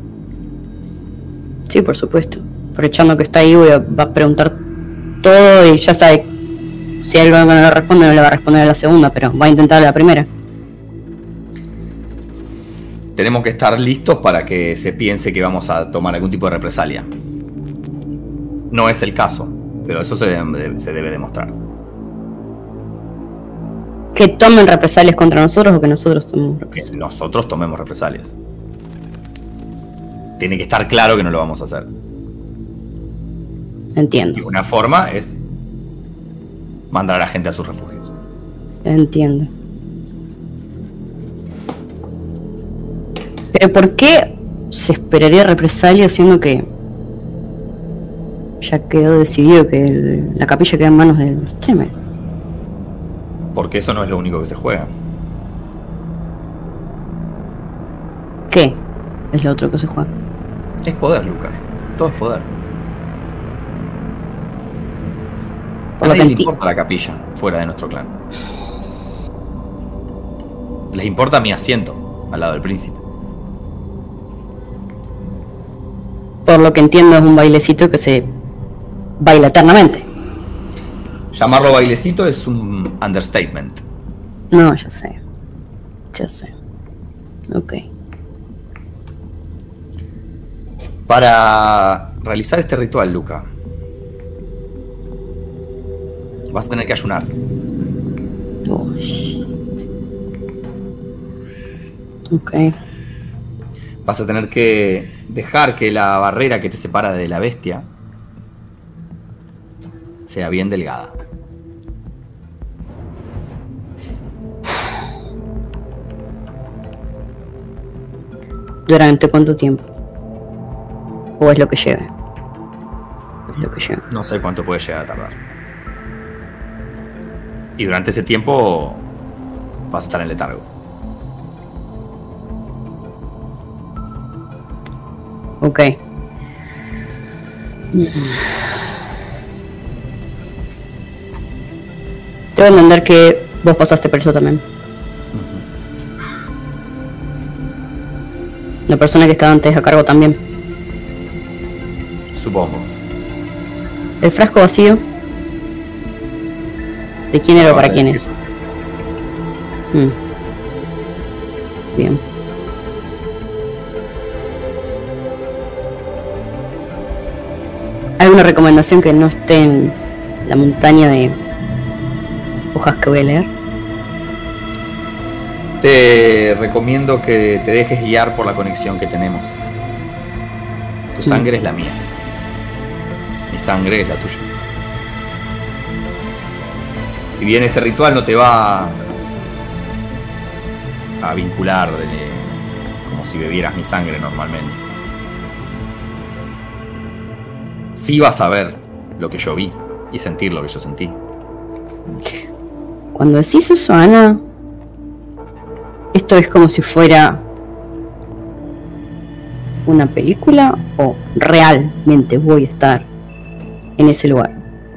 Sí, por supuesto. Aprovechando que está ahí, va a preguntar todo y ya sabe. Si algo no le responde, no le va a responder a la segunda, pero va a intentar a la primera. Tenemos que estar listos para que se piense que vamos a tomar algún tipo de represalia. No es el caso, pero eso se debe demostrar. ¿Que tomen represalias contra nosotros o que nosotros tomemos represalias? Que nosotros tomemos represalias. Tiene que estar claro que no lo vamos a hacer. Entiendo. Y una forma es mandar a la gente a sus refugios. Entiendo. Pero ¿por qué se esperaría represalia siendo que ya quedó decidido que la capilla queda en manos de los Tremere? Porque eso no es lo único que se juega. ¿Qué es lo otro que se juega? Es poder, Luca. Todo es poder. A nadie le importa la capilla fuera de nuestro clan. Les importa mi asiento al lado del príncipe. Por lo que entiendo es un bailecito que se baila eternamente. Llamarlo bailecito es un understatement. No, ya sé. Ya sé. Ok. Para realizar este ritual, Luca, vas a tener que ayunar. Oh, shit. Ok. Vas a tener que dejar que la barrera que te separa de la bestia sea bien delgada. ¿Durante cuánto tiempo? ¿O es lo que lleve? Es lo que lleve. No sé cuánto puede llegar a tardar. Y durante ese tiempo vas a estar en letargo. Ok. Debo entender que vos pasaste por eso también. La persona que estaba antes a cargo también. Supongo. El frasco vacío. ¿De quién era o para quién es? Bien. ¿Alguna recomendación que no esté en la montaña de hojas que voy a leer? Te recomiendo que te dejes guiar por la conexión que tenemos. Tu sangre es la mía. Mi sangre es la tuya. Si bien este ritual no te va a vincular como si bebieras mi sangre normalmente, sí vas a ver lo que yo vi y sentir lo que yo sentí. Cuando decís eso, Ana, ¿esto es como si fuera una película o realmente voy a estar en ese lugar?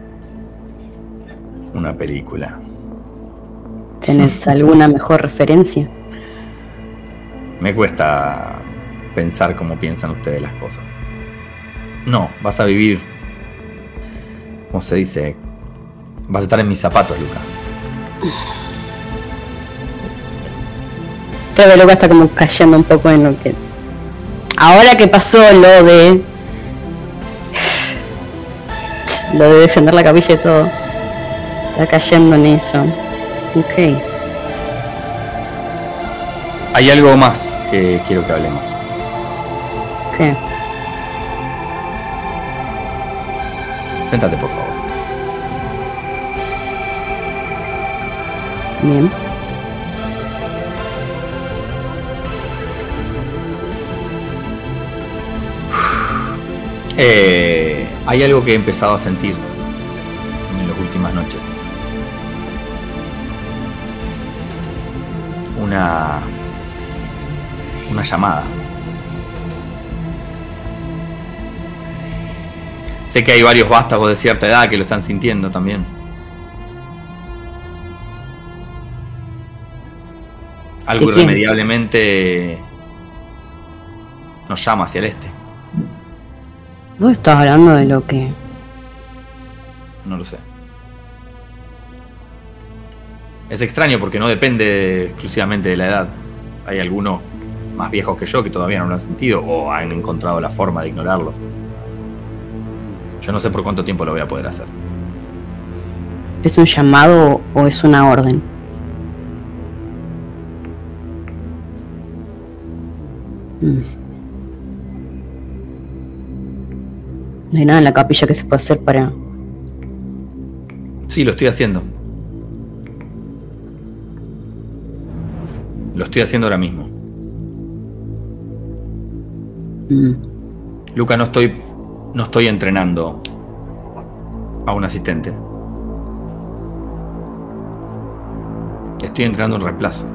Una película. ¿Tenés alguna mejor referencia? Me cuesta pensar cómo piensan ustedes las cosas. No, vas a vivir, ¿cómo se dice? Vas a estar en mis zapatos, Luca. Creo que Luca está como cayendo un poco en lo que... Ahora que pasó lo de defender la capilla y todo, está cayendo en eso. Ok. Hay algo más que quiero que hablemos. ¿Qué? Séntate, por favor. Bien. Hay algo que he empezado a sentir en las últimas noches. Una llamada. Sé que hay varios vástagos de cierta edad que lo están sintiendo también. Algo irremediablemente nos llama hacia el este. ¿Vos estás hablando de lo que...? No lo sé. Es extraño porque no depende exclusivamente de la edad. Hay algunos más viejos que yo que todavía no lo han sentido o han encontrado la forma de ignorarlo. Yo no sé por cuánto tiempo lo voy a poder hacer. ¿Es un llamado o es una orden? No hay nada en la capilla que se pueda hacer para... Sí, lo estoy haciendo. Lo estoy haciendo ahora mismo. Luca, no estoy entrenando a un asistente. Estoy entrenando un reemplazo.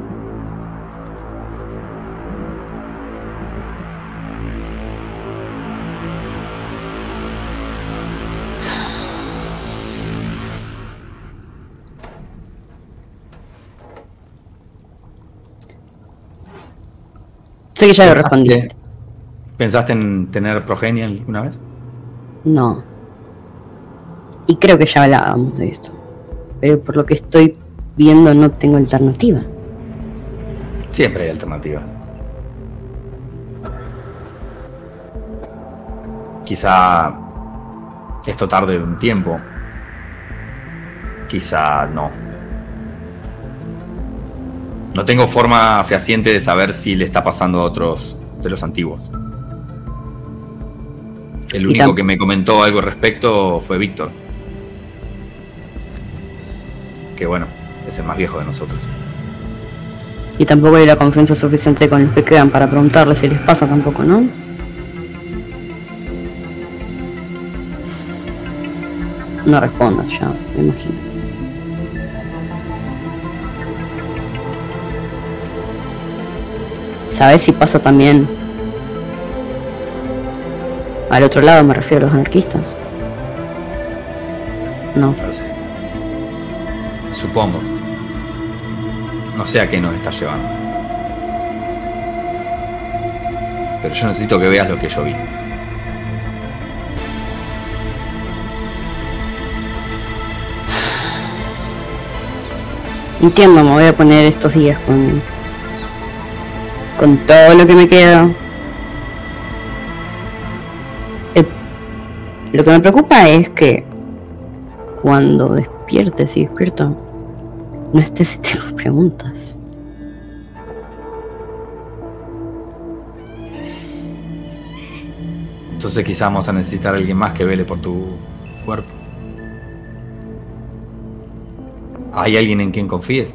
Sé que ya lo respondiste. ¿Pensaste en tener progenie alguna vez? No. Y creo que ya hablábamos de esto. Pero por lo que estoy viendo no tengo alternativa. Siempre hay alternativas. Quizá esto tarde un tiempo. Quizá no. No tengo forma fehaciente de saber si le está pasando a otros de los antiguos. El único que me comentó algo al respecto fue Víctor. Que bueno, es el más viejo de nosotros. Y tampoco hay la confianza suficiente con los que quedan para preguntarles si les pasa tampoco, ¿no? No respondas ya, me imagino. ¿Sabes si pasa también al otro lado? Me refiero a los anarquistas. No. No lo sé. Supongo. No sé a qué nos está llevando. Pero yo necesito que veas lo que yo vi. Entiendo, me voy a poner estos días con todo lo que me queda. Lo que me preocupa es que cuando despiertes, si despierto, no estés si tengo preguntas. Entonces quizás vamos a necesitar a alguien más que vele por tu cuerpo. ¿Hay alguien en quien confíes?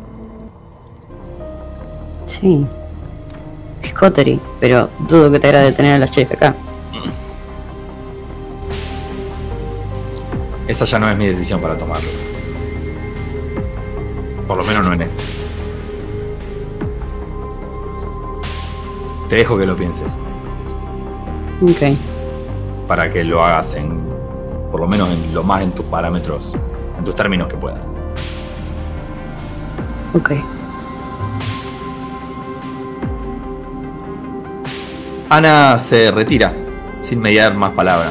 Sí. Scottery, pero dudo que te agrade tener a la chef acá. Esa ya no es mi decisión para tomarlo. Por lo menos no en este. Te dejo que lo pienses. Ok. Para que lo hagas por lo menos lo más en tus parámetros, en tus términos que puedas. Ok. Ana se retira sin mediar más palabra.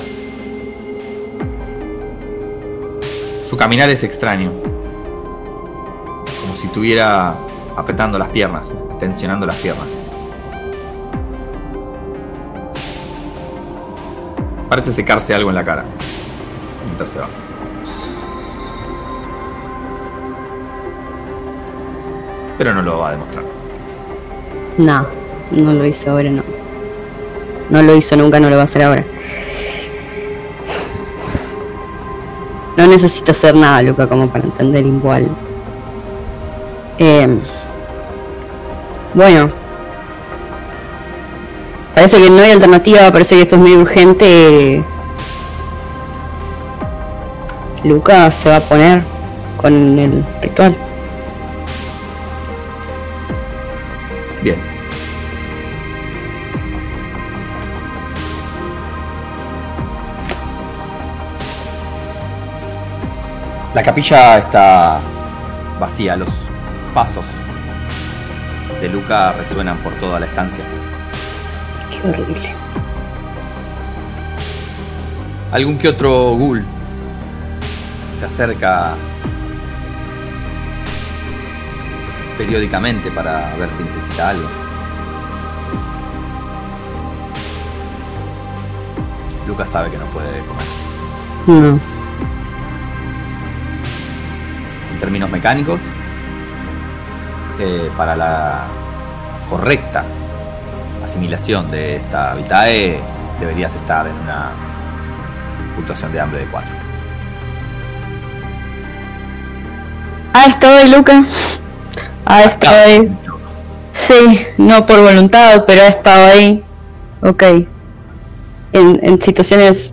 Su caminar es extraño, como si estuviera apretando las piernas, tensionando las piernas. Parece secarse algo en la cara mientras se va. Pero no lo va a demostrar. No, no lo hizo ahora, no. No lo hizo nunca, no lo va a hacer ahora. No necesito hacer nada, Luca, como para entender igual. Bueno. Parece que no hay alternativa, parece que esto es muy urgente. Luca se va a poner con el ritual. Bien. La capilla está vacía, los pasos de Luca resuenan por toda la estancia. Qué horrible. Algún que otro ghoul se acerca periódicamente para ver si necesita algo. Luca sabe que no puede comer. No. En términos mecánicos, para la correcta asimilación de esta vitae deberías estar en una puntuación de hambre de 4. Ha estado ahí, Luca. Ha estado ahí. Sí, no por voluntad, pero ha estado ahí. Ok. En situaciones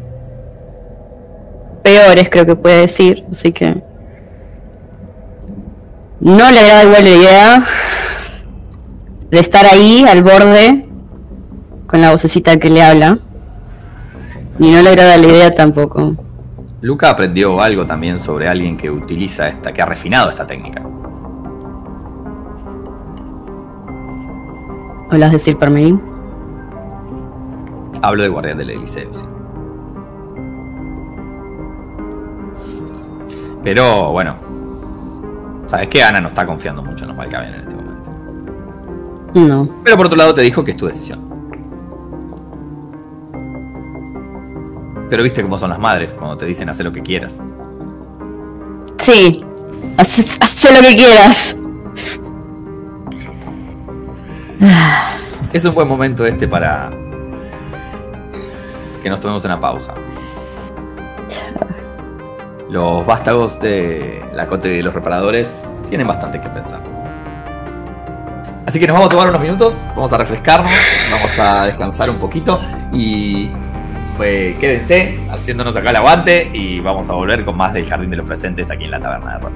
peores, creo que puede decir. Así que no le agrada igual la idea de estar ahí al borde con la vocecita que le habla. Y no le agrada la idea tampoco. Luca aprendió algo también sobre alguien que utiliza que ha refinado esta técnica. ¿Hablas de Sir Parmein? Hablo del guardián del Eliseo, sí. Pero bueno, sabes que Ana no está confiando mucho en los Malkavian en este momento. No. Pero por otro lado te dijo que es tu decisión. Pero viste cómo son las madres cuando te dicen hacer lo que quieras. Sí, haz lo que quieras. Es un buen momento para que nos tomemos una pausa. Los vástagos de la corte de los reparadores tienen bastante que pensar. Así que nos vamos a tomar unos minutos, vamos a refrescarnos, vamos a descansar un poquito y pues quédense haciéndonos acá el aguante y vamos a volver con más del Jardín de los Presentes aquí en la Taberna de Rol.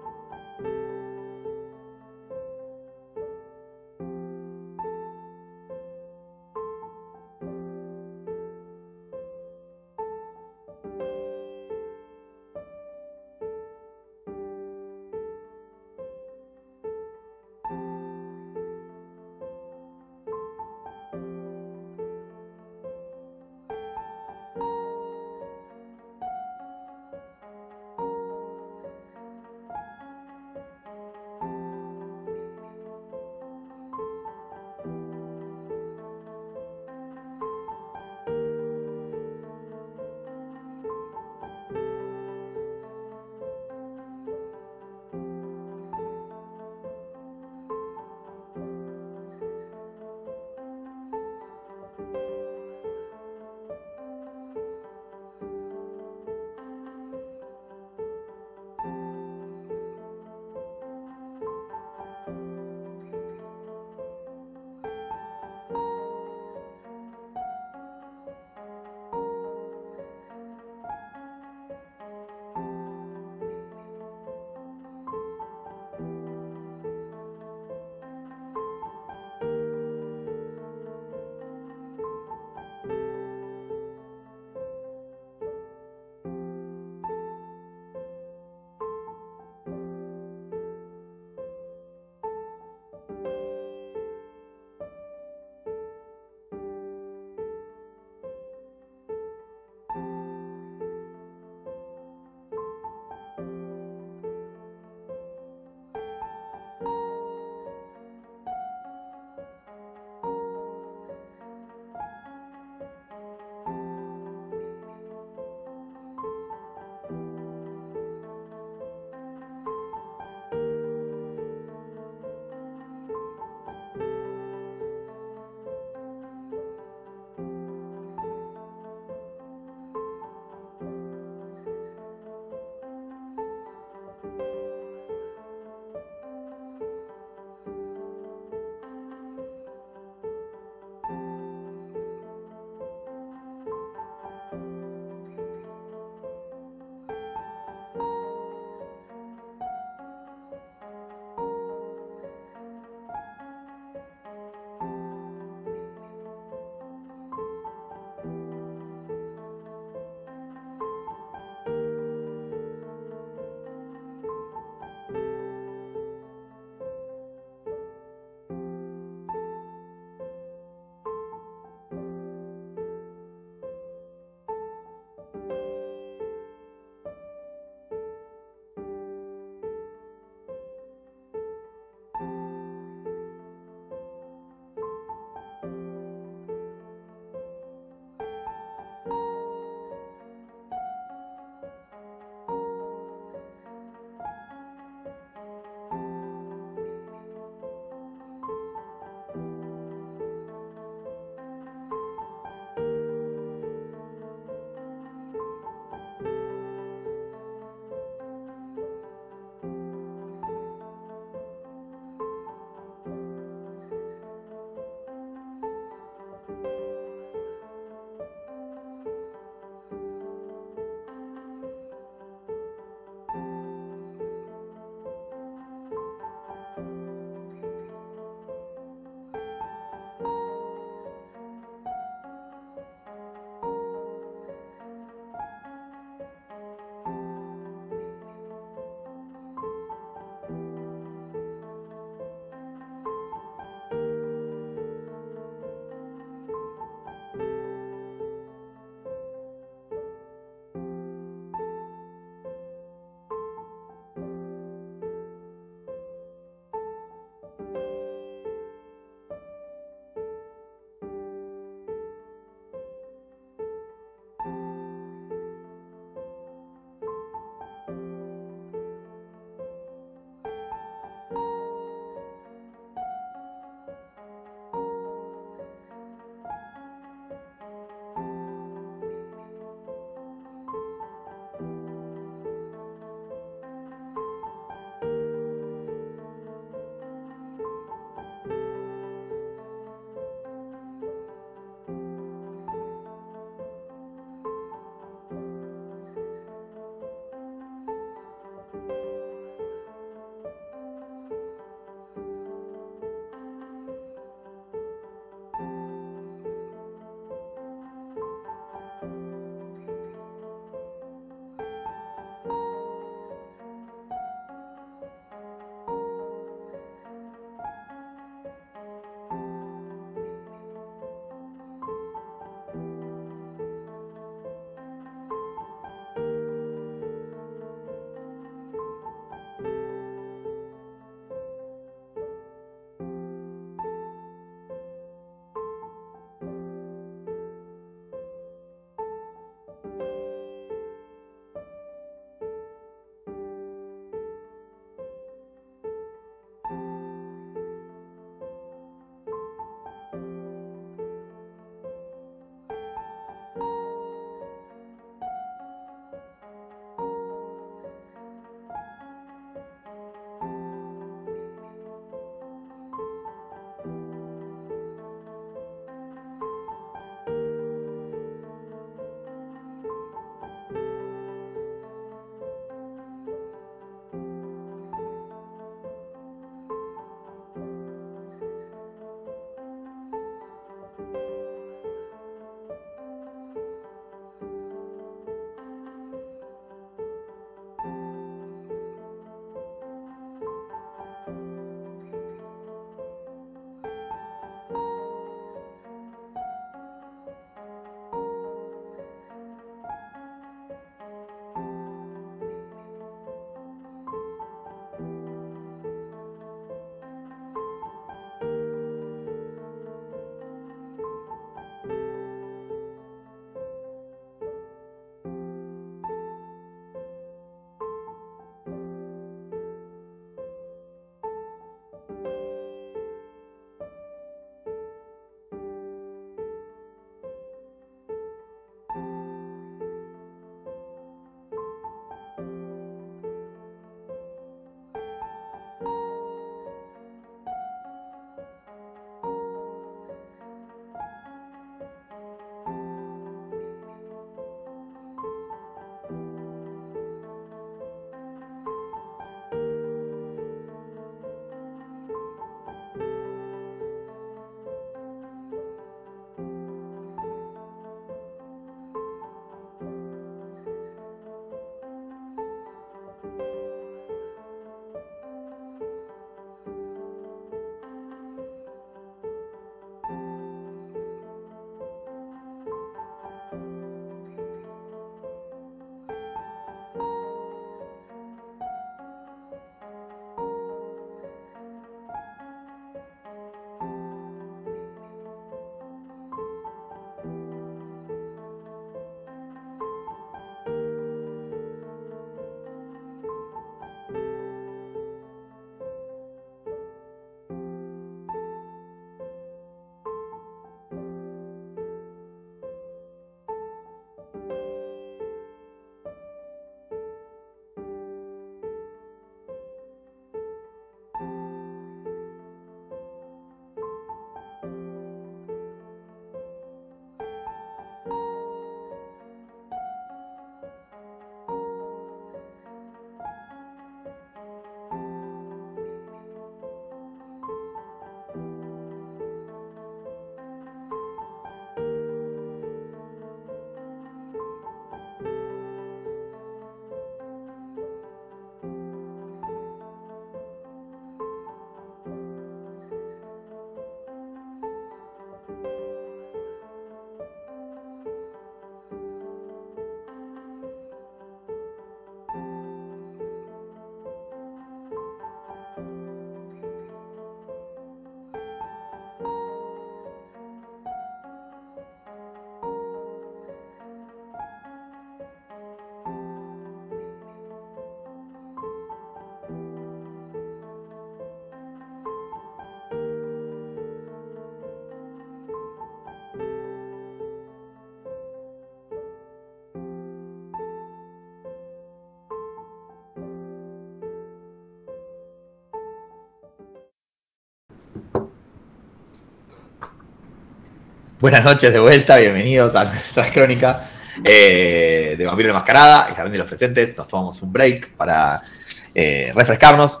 Buenas noches de vuelta, bienvenidos a nuestra crónica de Vampiro de Mascarada, el Jardín de los Presentes. Nos tomamos un break para refrescarnos.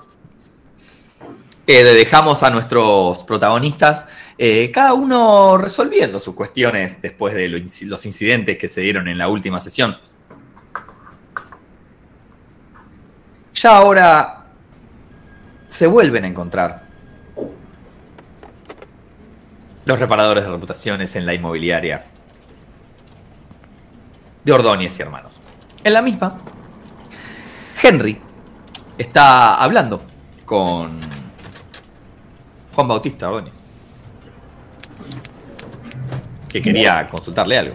Dejamos a nuestros protagonistas, cada uno resolviendo sus cuestiones después de los incidentes que se dieron en la última sesión. Ya ahora se vuelven a encontrar los reparadores de reputaciones en la inmobiliaria de Ordóñez y Hermanos. En la misma, Henry está hablando con Juan Bautista Ordóñez, que quería consultarle algo.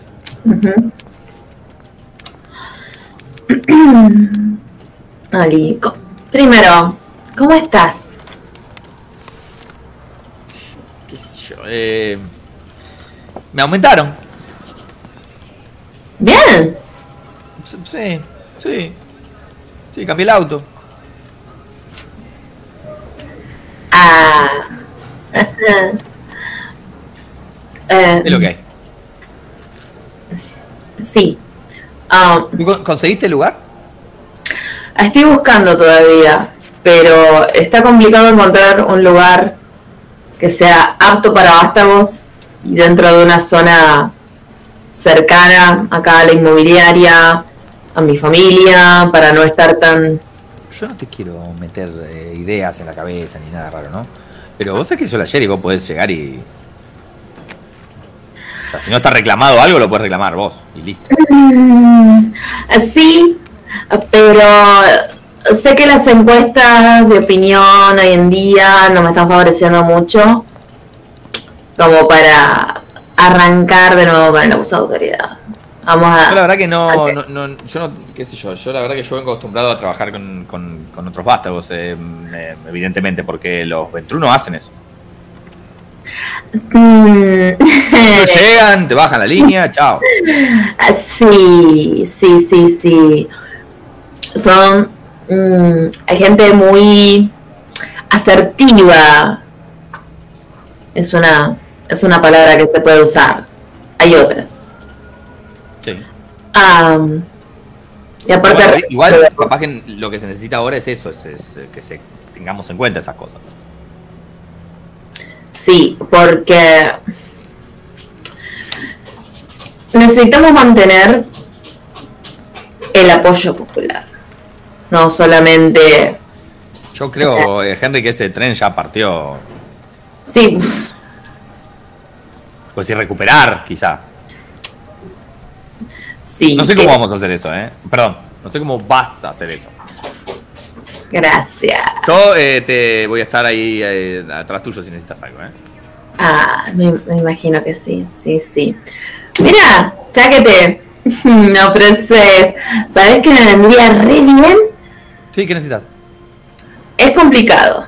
Ali, primero, ¿cómo estás? ¿Qué sé yo? Me aumentaron. Bien. Sí, cambié el auto. Ah. Es lo que hay. Sí. ¿Tú conseguiste el lugar? Estoy buscando todavía, pero está complicado encontrar un lugar que sea apto para vástagos y dentro de una zona cercana acá a la inmobiliaria, a mi familia, para no estar tan... Yo no te quiero meter ideas en la cabeza ni nada raro, ¿no? Pero vos sabés que yo ayer y vos podés llegar y... O sea, si no está reclamado algo, lo podés reclamar vos y listo. Sí, pero sé que las encuestas de opinión hoy en día no me están favoreciendo mucho como para arrancar de nuevo con el abuso de autoridad. Vamos a... Yo la verdad que qué sé yo la verdad que yo vengo acostumbrado a trabajar con otros vástagos, evidentemente, porque los Ventrunos hacen eso. Llegan, te bajan la línea, chao. Sí. Son gente muy asertiva. Es una palabra que se puede usar. Hay otras. Sí. Y aparte, igual capaz que lo que se necesita ahora es eso, es que tengamos en cuenta esas cosas. Sí, porque necesitamos mantener el apoyo popular. No solamente... Yo creo, Henry, que ese tren ya partió. Sí. Pues si recuperar, quizá. Sí. No sé cómo vamos a hacer eso, Perdón, no sé cómo vas a hacer eso. Gracias. Yo te voy a estar ahí atrás tuyo si necesitas algo, Me imagino que sí. Mira, ya que te me ofreces, ¿sabes que me vendría re bien? Sí, ¿qué necesitas? Es complicado.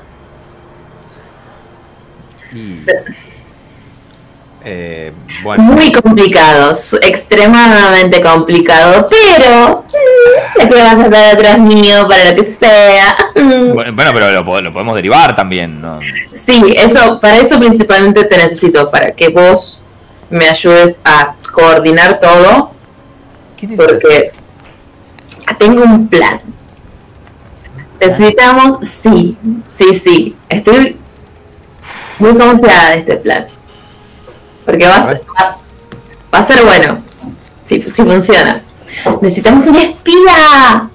Bueno. Muy complicado, extremadamente complicado, pero sé que vas a estar detrás mío para lo que sea. Bueno, pero lo podemos derivar también, ¿no? Sí, para eso principalmente te necesito, para que vos me ayudes a coordinar todo, porque tengo un plan. Necesitamos, sí, estoy muy confiada de este plan. Porque va a ser bueno. Si funciona. Necesitamos una espía.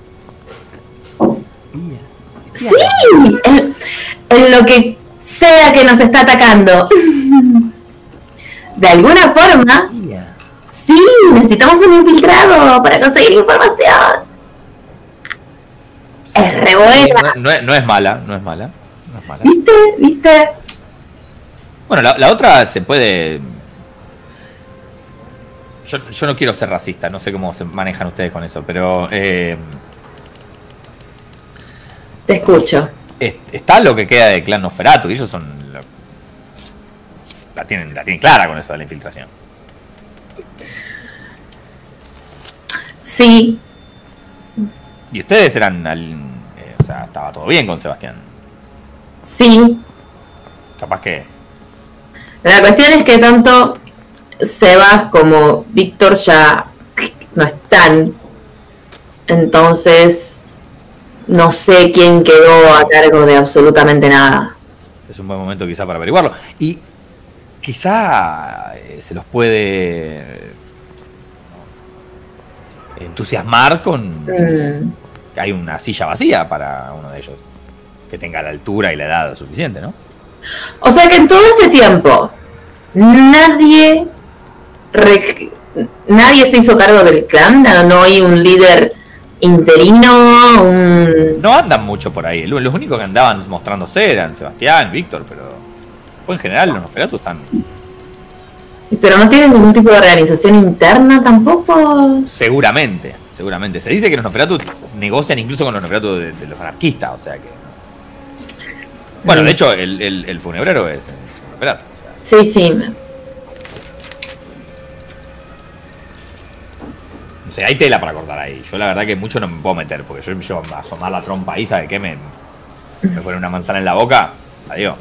Sí. En lo que sea que nos está atacando. De alguna forma. Sí, necesitamos un infiltrado para conseguir información. Es re buena. No es mala. ¿Viste? Bueno, la otra se puede... Yo no quiero ser racista, no sé cómo se manejan ustedes con eso, pero... Te escucho. Está lo que queda de Clan Nosferatu, y ellos son... La tienen clara con eso de la infiltración. Sí. Y ustedes eran... o sea, estaba todo bien con Sebastián. Sí. Capaz que... La cuestión es que tanto Sebas como Víctor ya no están. Entonces, no sé quién quedó a cargo de absolutamente nada. Es un buen momento quizá para averiguarlo. Y quizá se los puede entusiasmar con que hay una silla vacía para uno de ellos. Que tenga la altura y la edad suficiente, ¿no? O sea que en todo este tiempo, nadie se hizo cargo del clan. No hay un líder interino. No andan mucho por ahí. Los únicos que andaban mostrándose eran Sebastián, Víctor, pero pues en general los Nosferatu están... Pero no tienen ningún tipo de organización interna tampoco. Seguramente. Se dice que los Nosferatu negocian incluso con los Nosferatu de los anarquistas, o sea que... Bueno, de hecho, el funebrero es un Nosferatu. O sea. Sí. O sea, hay tela para cortar ahí. Yo la verdad que mucho no me puedo meter, porque yo asomar la trompa ahí, ¿sabe qué? Me pone una manzana en la boca. Adiós.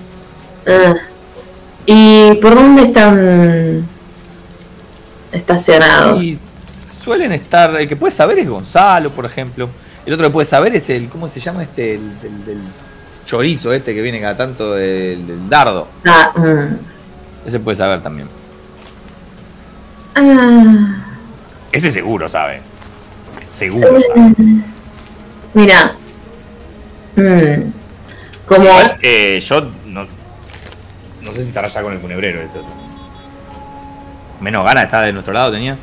¿Y por dónde están estacionados? Y suelen estar... El que puede saber es Gonzalo, por ejemplo. El otro que puede saber es el... ¿Cómo se llama este? El chorizo este que viene cada tanto del dardo. Ese puede saber también. Ese seguro sabe. Seguro sabe. Mira. Como... Igual, yo no sé si estará ya con el funebrero ese otro. Menos ganas está de nuestro lado tenía.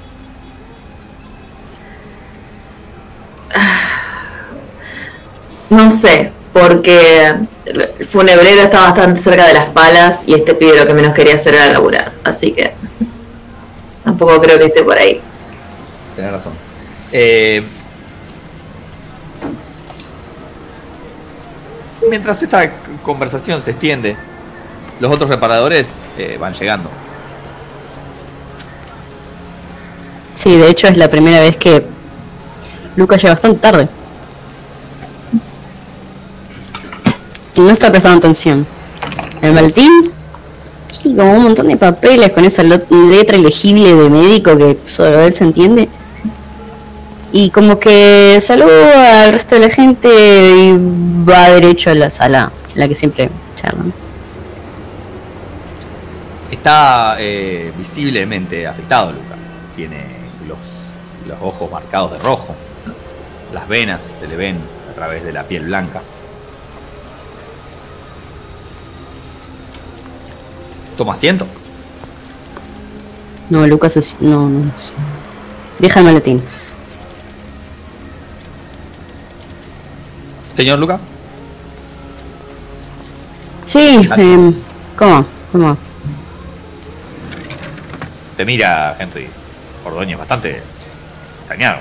No sé, porque el funebrero está bastante cerca de las palas y este pibe lo que menos quería hacer era laburar. Así que tampoco creo que esté por ahí. Tenés razón. Mientras esta conversación se extiende, los otros reparadores van llegando. Sí, de hecho es la primera vez que Lucas llega bastante tarde. Y no está prestando atención. El maletín, sí, como un montón de papeles con esa letra ilegible de médico que solo él se entiende. Y como que saluda al resto de la gente y va derecho a la sala, la que siempre charlan. Está visiblemente afectado, Luca. Tiene los ojos marcados de rojo. Las venas se le ven a través de la piel blanca. Toma asiento. No, Lucas es... No. Deja el maletín. Señor Luca. Sí, ¿cómo? Te mira, Henry. Ordóñez bastante extrañado.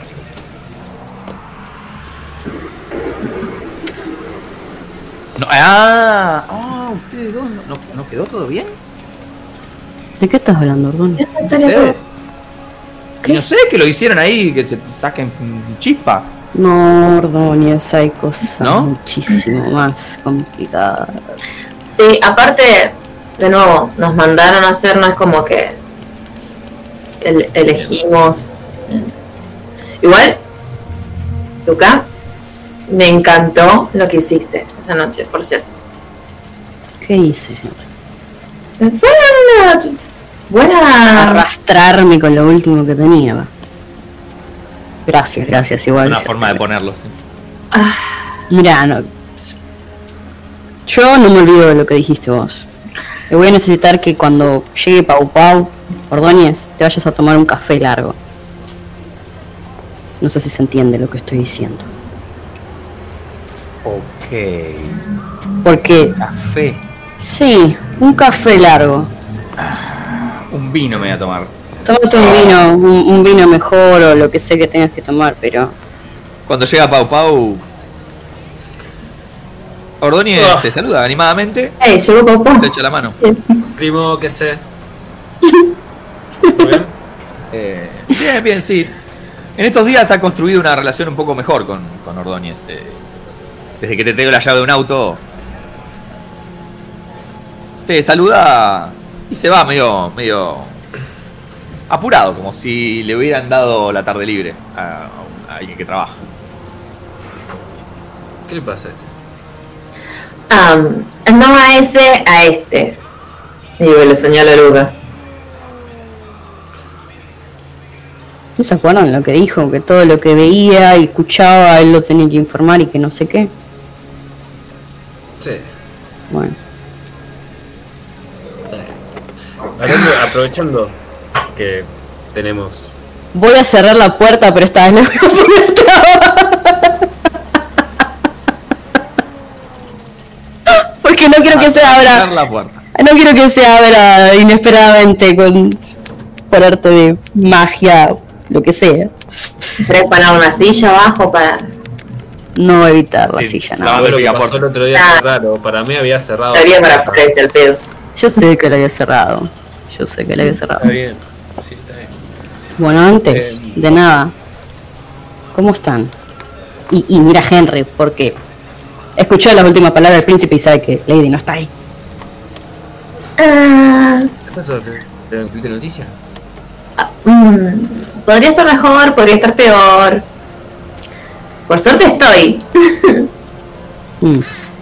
No, ustedes dos, ¿no quedó todo bien? ¿De qué estás hablando, Ordóñez? ¿Ustedes? Y no sé, que lo hicieron ahí, que se saquen chispa. No, Ordóñez, hay cosas ¿No? muchísimo más complicadas. Sí, aparte, de nuevo, nos mandaron a hacer, no es como que elegimos. Igual, Luca, me encantó lo que hiciste esa noche, por cierto. ¿Qué hice? Fue una buena... Arrastrarme con lo último que tenía. Va. Gracias, igual. Una forma de ponerlo, sí. Mirá, no. Yo no me olvido de lo que dijiste vos. Te voy a necesitar que cuando llegue Pau Pau, Ordóñez, te vayas a tomar un café largo. No sé si se entiende lo que estoy diciendo. Ok. Porque... Café. Sí, un café largo. Un vino me voy a tomar. Tómate un vino, un vino mejor o lo que sea que tengas que tomar, pero... Cuando llega Pau Pau, Ordóñez te saluda animadamente. Llegó Pau Pau. Te echa la mano. Primo, ¿qué sé? ¿Muy bien? Bien, sí. En estos días ha construido una relación un poco mejor con Ordóñez. Desde que te tengo la llave de un auto, te saluda y se va medio apurado, como si le hubieran dado la tarde libre a alguien que trabaja. ¿Qué le pasa a este? No a ese, a este. Digo, le señalo a Luca. ¿No se acuerdan lo que dijo? Que todo lo que veía y escuchaba él lo tenía que informar y que no sé qué. Sí. Bueno. Aprovechando que tenemos... Voy a cerrar la puerta, pero esta vez no voy a poner traba. Porque no quiero que se abra. Cerrar la puerta. No quiero que se abra inesperadamente por arte de magia, lo que sea. ¿Querés poner una silla abajo para...? No evitar la Sí, silla, la no. Lo que pica pasó puerta. el otro día Ah. es raro. Para mí había cerrado. Estaría para afuera el pedo. Yo sé que la había cerrado. Yo sé que la había cerrado. Está bien. Sí, está bien. Bueno, antes de nada, ¿cómo están? Y mira a Henry, porque escuchó las últimas palabras del príncipe y sabe que Lady no está ahí. ¿Qué pasó? ¿Te tuviste noticia? Podría estar mejor, podría estar peor. Por suerte estoy. Mm.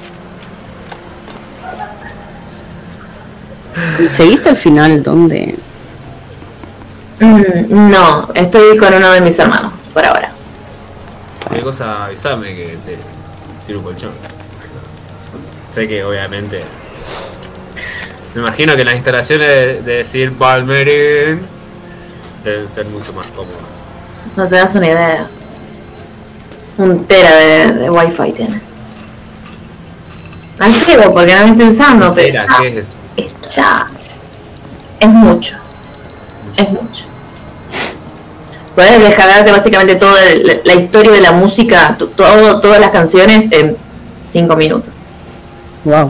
¿Conseguiste al final dónde? No, estoy con uno de mis hermanos, por ahora. Cualquier cosa, avísame que te tiro un colchón. Sé que obviamente... Me imagino que las instalaciones de decir Palmerín deben ser mucho más cómodas. No te das una idea. 1 tera de wifi tiene. Al cielo, porque no me estoy usando, pero Mira, ¿qué es eso? está. Es mucho. Es mucho. Puedes descargarte básicamente toda la historia de la música, todas las canciones en 5 minutos. Wow.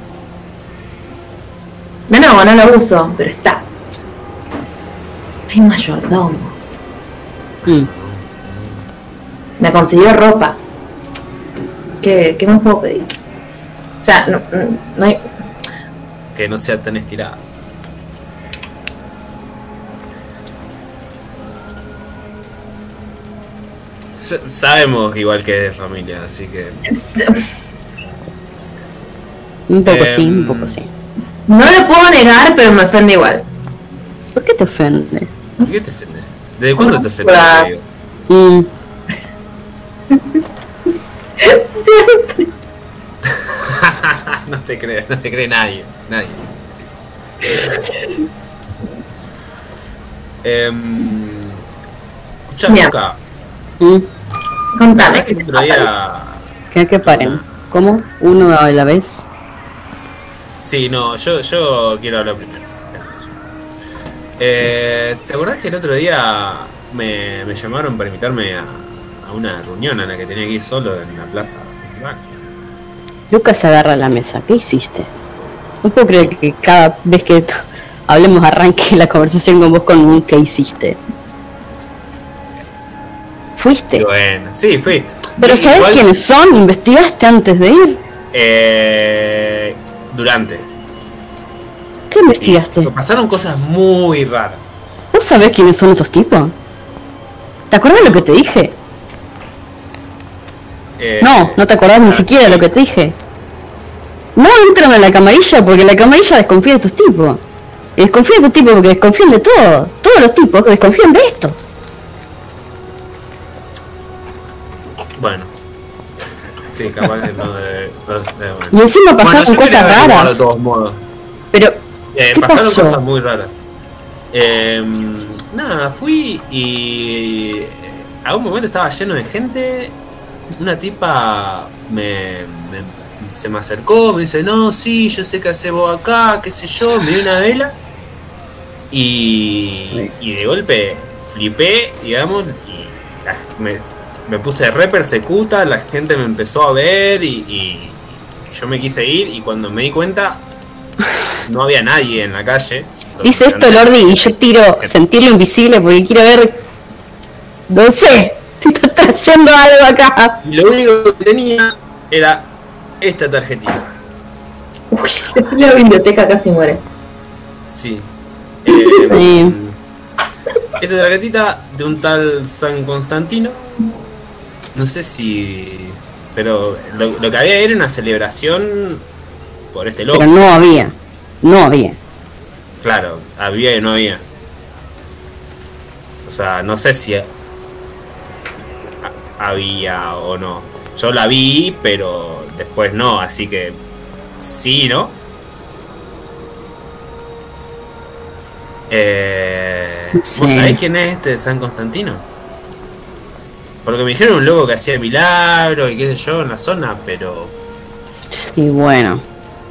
No lo uso, pero está. Hay mayordomo. Mm. Me consiguió ropa. ¿Qué más puedo pedir? O sea, no hay... Que no sea tan estirada. Sabemos igual que es de familia, así que... Un poco sí, un poco sí. No lo puedo negar, pero me ofende igual. ¿Por qué te ofende? ¿Qué te ofende? ¿Desde cuándo te ofende? Hola. Diego? Mm. No te cree nadie. Escucha, Mira. Luca. Mm. Contame. El otro día... Que paren. ¿Cómo? ¿Uno a la vez? Sí, no, yo quiero hablar primero. ¿Te acordás que el otro día me llamaron para invitarme a una reunión a la que tenía que ir solo en la plaza principal? Lucas se agarra a la mesa. ¿Qué hiciste? No puedo creer que cada vez que hablemos arranque la conversación con vos con un ¿qué hiciste? ¿Fuiste? Y bueno, sí, fui. ¿Pero sabés Igual, quiénes son? ¿Investigaste antes de ir? Durante. ¿Qué investigaste? Me pasaron cosas muy raras. ¿Vos sabés quiénes son esos tipos? ¿Te acordás de lo que te dije? No te acordás ni siquiera de lo que te dije. No entran a la camarilla porque la camarilla desconfía de estos tipos. Y desconfía de estos tipos porque desconfían de todo. Todos los tipos que desconfían de estos. Bueno. Sí, capaz que no de bueno. Y encima pasaron Bueno, yo cosas quería averiguar raras. de todos modos. Pero, ¿qué Pasaron pasó? cosas muy raras. Nada, fui y a un momento estaba lleno de gente. Una tipa se me acercó, me dice, no, sí, yo sé qué haces vos acá, qué sé yo, me dio una vela. Y de golpe flipé, digamos, y me puse re persecuta, la gente me empezó a ver y yo me quise ir y cuando me di cuenta no había nadie en la calle. Dice esto Lordi y yo tiro sentirlo invisible porque quiero ver. No sé si está trayendo algo acá. Y lo único que tenía era esta tarjetita. La biblioteca casi muere. Sí. Sí. Esta tarjetita de un tal San Constantino. No sé si... Pero lo que había era una celebración por este loco. Pero no había. Claro, había y no había. O sea, no sé si había o no. Yo la vi, pero después no, así que sí, ¿no? No sé. ¿Vos sabés quién es este de San Constantino? Porque me dijeron un loco que hacía milagros y qué sé yo en la zona, pero... Sí, bueno.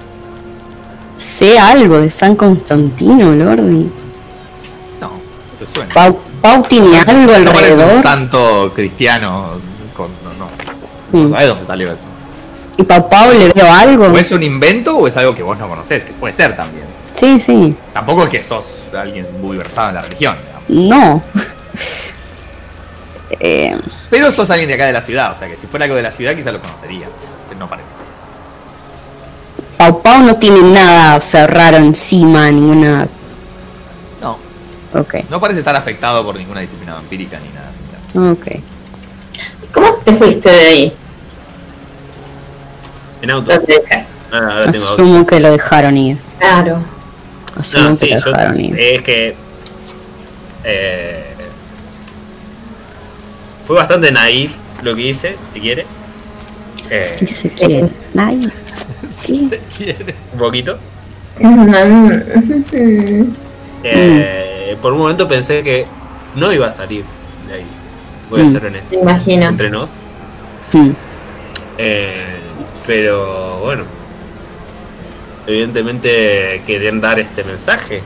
Sé algo de San Constantino, Lordi. No, te suena. Pau tiene algo No parece un alrededor. santo cristiano. No sabés dónde salió eso. ¿Y Pau le veo algo? ¿O es un invento o es algo que vos no conocés? Que puede ser también. Sí, sí. Tampoco es que sos alguien muy versado en la religión, digamos. No. Pero sos alguien de acá de la ciudad, o sea que si fuera algo de la ciudad quizás lo conocerías. Pero no parece. Pau no tiene nada, o sea, raro encima, ninguna... No, Ok, no parece estar afectado por ninguna disciplina vampírica ni nada similar. ok. ¿Cómo te fuiste de ahí? En auto. Lo dejé. Ahora tengo auto. Asumo que lo dejaron ir. Claro. Asumo No, que sí, lo yo, dejaron ir. es que fue bastante naif lo que hice, si quiere. Si se quiere. Nice. Sí. Se quiere. Un poquito. Mm. Por un momento pensé que no iba a salir de ahí. Voy a ser honesto. Me imagino. Entre nos. Mm. Pero bueno. Evidentemente querían dar este mensaje.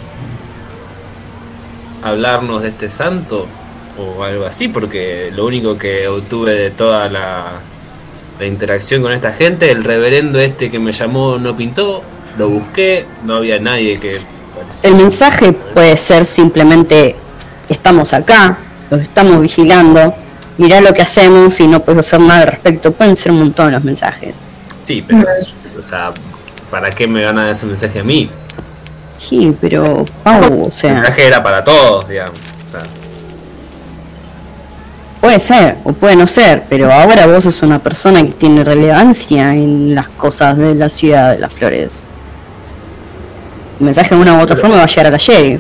Hablarnos de este santo. O algo así. Porque lo único que obtuve de toda la interacción con esta gente, el reverendo este que me llamó no pintó. Lo busqué. No había nadie que... El mensaje puede ser simplemente: estamos acá, los estamos vigilando, mirá lo que hacemos y no puedes hacer nada al respecto. Pueden ser un montón los mensajes. Sí, pero... O sea, ¿para qué me van a dar ese mensaje a mí? Sí, pero Pau, o El sea, mensaje era para todos, digamos. O sea, puede ser o puede no ser, pero ahora vos sos una persona que tiene relevancia en las cosas de la ciudad de las flores. El mensaje de una u otra forma va a llegar a la sheriff.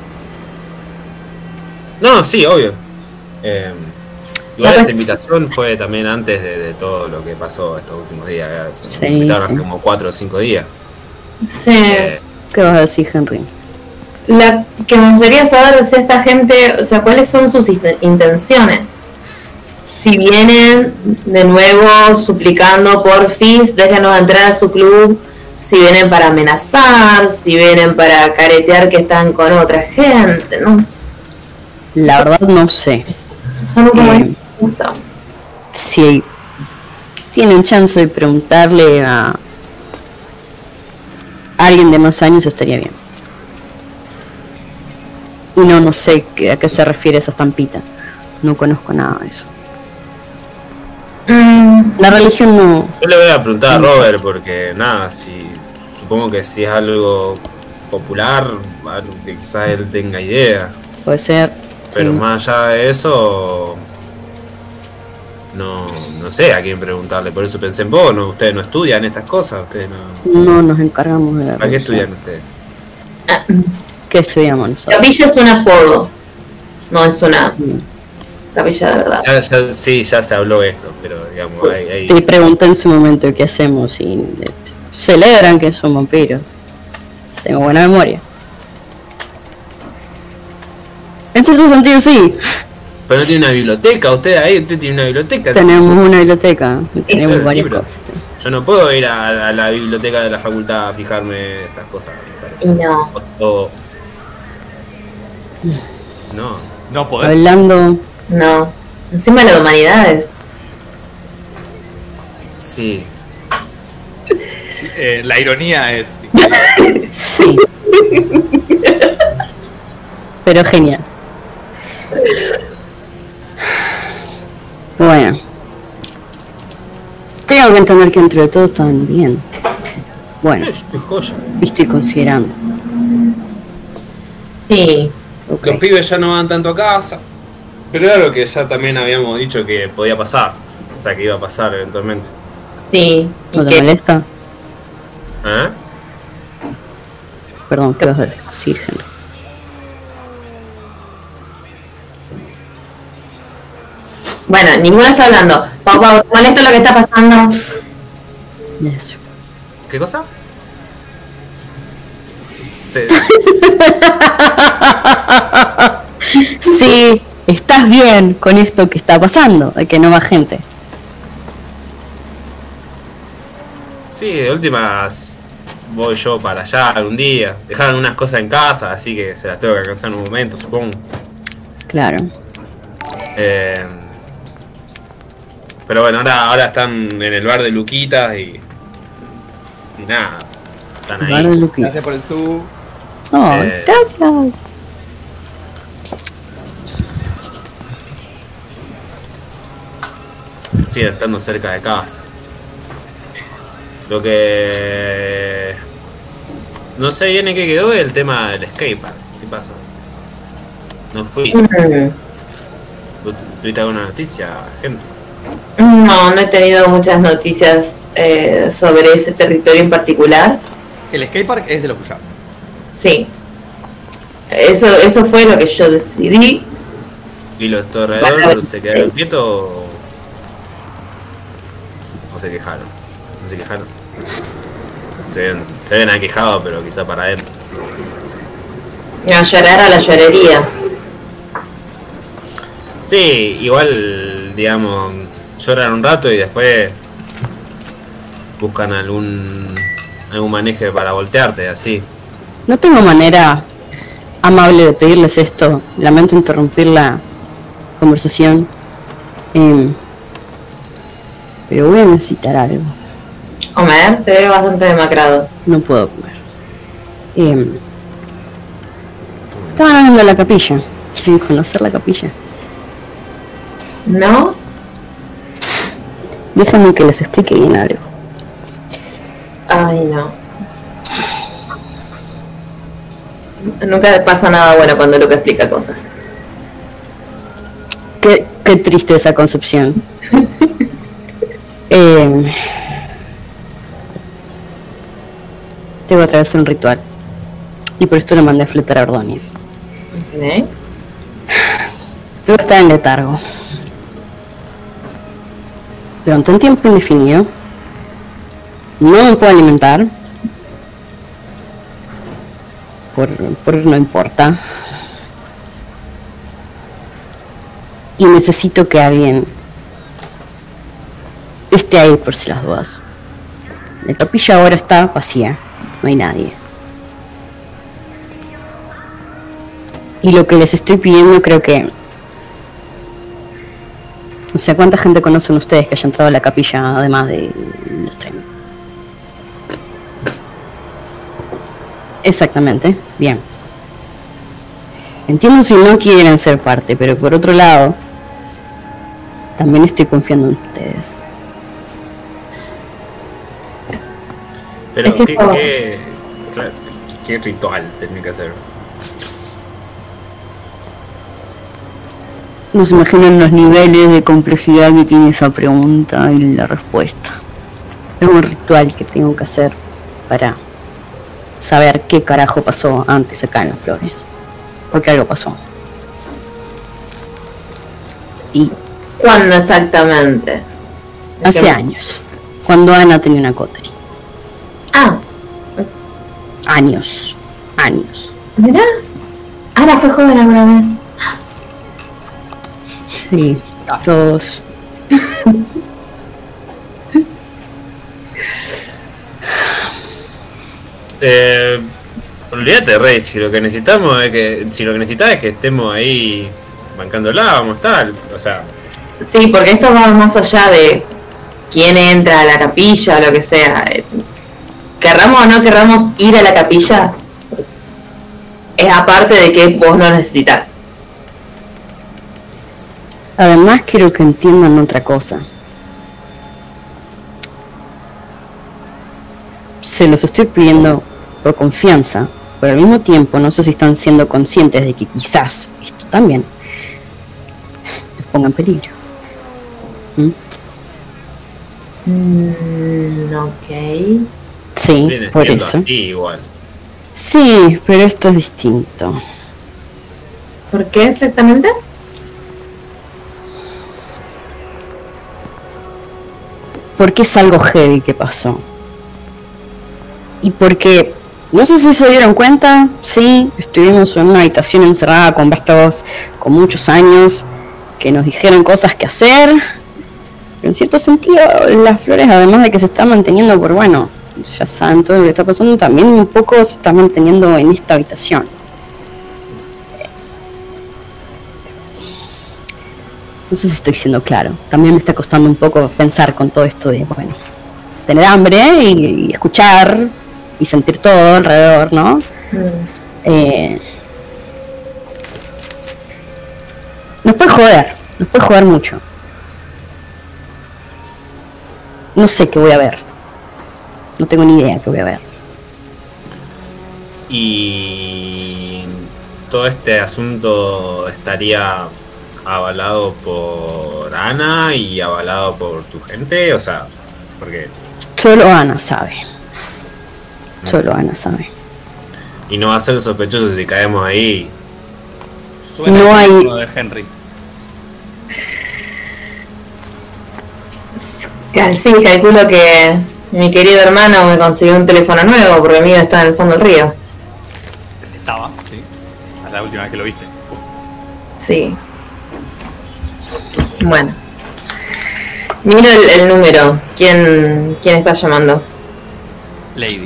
no, sí, obvio. Igual esta invitación fue también antes de todo lo que pasó estos últimos días. Sí, Me invitaron sí. hace como 4 o 5 días. Sí. ¿Qué vas a decir, Henry? La que me gustaría saber es esta gente, o sea, cuáles son sus intenciones. Si vienen de nuevo suplicando porfis, déjenos entrar a su club. Si vienen para amenazar, si vienen para caretear que están con otra gente, no sé. La verdad no sé. Son como Eh, gusta. Si tienen chance de preguntarle a alguien de más años estaría bien. Y no sé a qué se refiere esa estampita. No conozco nada de eso. La religión no... Yo le voy a preguntar a Robert porque nada, supongo que si es algo popular, algo que quizás él tenga idea. Puede ser. Pero sí. más allá de eso, no sé a quién preguntarle. Por eso pensé en vos, ustedes no estudian estas cosas, ustedes no... No nos encargamos de la ¿Para qué religión. estudian ustedes? ¿Qué estudiamos nosotros? Capilla es un apodo, no es una capilla de verdad. Ya se habló esto, pero digamos, hay... Te pregunté en su momento qué hacemos y celebran que son vampiros. Tengo buena memoria. En cierto sentido sí. Pero no tiene una biblioteca, usted tiene una biblioteca. Tenemos una biblioteca y tenemos claro, varias libros. cosas. Yo no puedo ir a la biblioteca de la facultad a fijarme estas cosas, me parece. Y no. No. No podés. Hablando... No. Encima de las humanidades. Sí. La ironía es. Sí. Pero genial. Bueno. Tengo que entender que entre todos están bien. Bueno, Sí, estoy joya. estoy considerando. Sí. Ok. Los pibes ya no van tanto a casa. Pero era lo que ya también habíamos dicho que podía pasar. O sea, que iba a pasar eventualmente. Sí, ¿No y te que molesta? ¿Eh? Perdón, ¿qué vas a decir, Henry? bueno, ninguno está hablando. Pau, ¿te molesta lo que está pasando? Eso. ¿Qué cosa? Sí. Sí, estás bien con esto que está pasando, de que no va gente. Sí, de últimas voy yo para allá algún día. Dejaron unas cosas en casa, así que se las tengo que alcanzar en un momento, supongo. Claro. Pero bueno, ahora están en el bar de Luquitas y nada, están Vale, ahí. Luqui. Gracias por el sub. Oh, Eh. gracias. Siguen estando cerca de casa. Lo que no sé bien en qué quedó el tema del skatepark. ¿Qué pasó? No fui. ¿Tuviste alguna noticia, gente? No he tenido muchas noticias sobre ese territorio en particular. El skatepark es de los Puyar. Sí. Eso fue lo que yo decidí. ¿Y los torredores se quedaron quietos o se quejaron? ¿No se quejaron? Se habían aquejado, pero quizá para adentro. A llorar a la llorería. Sí, igual, digamos, lloran un rato y después buscan algún manejo para voltearte, así. No tengo manera amable de pedirles esto. Lamento interrumpir la conversación. Pero voy a necesitar algo. Comer, te veo bastante demacrado. No puedo comer. Estaban hablando de la capilla. ¿Quieren conocer la capilla? ¿No? Déjenme que les explique bien algo. Ay, no. Nunca pasa nada bueno cuando Luca explica cosas. Qué triste esa concepción. Tengo otra vez un ritual. Y por esto le mandé a fletar a Ordóñez. ¿Eh? Debo estar en letargo. Durante un tiempo indefinido. No me puedo alimentar. Por no importa. Y necesito que alguien esté ahí por si las dudas. La capilla ahora está vacía. No hay nadie. Y lo que les estoy pidiendo creo que... No sé cuánta gente conocen ustedes que haya entrado a la capilla además de los 30. Exactamente, bien. Entiendo si no quieren ser parte, pero por otro lado, también estoy confiando en ustedes. Pero, Es que ¿qué ritual tenía que hacer? No se imaginan los niveles de complejidad que tiene esa pregunta y la respuesta. Es un ritual que tengo que hacer para saber qué carajo pasó antes acá en las flores. Porque algo pasó. Y ¿Cuándo exactamente? hace años, cuando Ana tenía una Cotri. Ah, Años. mira. Ana fue joven alguna vez. Sí, todos. Olvídate, Rey, si lo que necesitamos es que. Si lo que necesitas es que estemos ahí bancándola, vamos a estar. O sea. Sí, porque esto va más allá de quién entra a la capilla o lo que sea. Querramos o no querramos ir a la capilla, es aparte de que vos no necesitas. Además quiero que entiendan otra cosa. Se los estoy pidiendo por confianza pero al mismo tiempo no sé si están siendo conscientes de que quizás esto también les ponga en peligro. Ok. Sí, Viene por siendo eso. así igual. Sí, pero esto es distinto. ¿Por qué exactamente? Porque es algo heavy que pasó. Y porque, no sé si se dieron cuenta, sí, estuvimos en una habitación encerrada con vástagos con muchos años, que nos dijeron cosas que hacer, pero en cierto sentido las flores, además de que se están manteniendo por, bueno, ya saben todo lo que está pasando, también un poco se está manteniendo en esta habitación. No sé si estoy siendo claro. También me está costando un poco pensar con todo esto de, bueno, tener hambre y escuchar y sentir todo alrededor, ¿no? Nos puede joder mucho. No sé qué voy a ver. No tengo ni idea qué voy a ver. Y todo este asunto estaría avalado por Ana y avalado por tu gente, o sea, porque Solo Ana sabe. Solo Ana sabe. y no va a ser sospechoso si caemos ahí. Suena No el hay- teléfono de Henry. Sí, calculo que mi querido hermano me consiguió un teléfono nuevo porque el mío está en el fondo del río. Estaba, sí. Es la última vez que lo viste. Sí. Bueno. Miro el número. ¿Quién está llamando? Lady.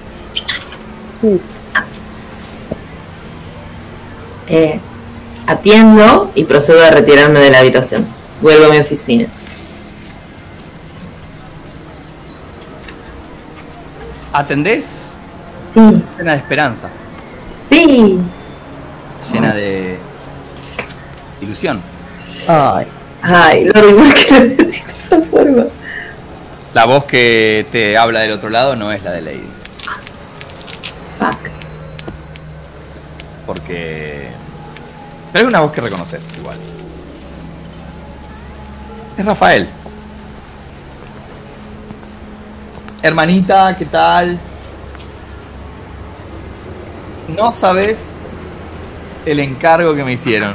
Atiendo y procedo a retirarme de la habitación. Vuelvo a mi oficina. ¿Atendés? Sí, Llena de esperanza. sí. Llena de ilusión. Ay, Ay, Lord, igual que lo decís de esa forma. La voz que te habla del otro lado no es la de Lady. Fuck. Porque... Pero es una voz que reconoces igual. Es Rafael. Hermanita, ¿qué tal? No sabes el encargo que me hicieron.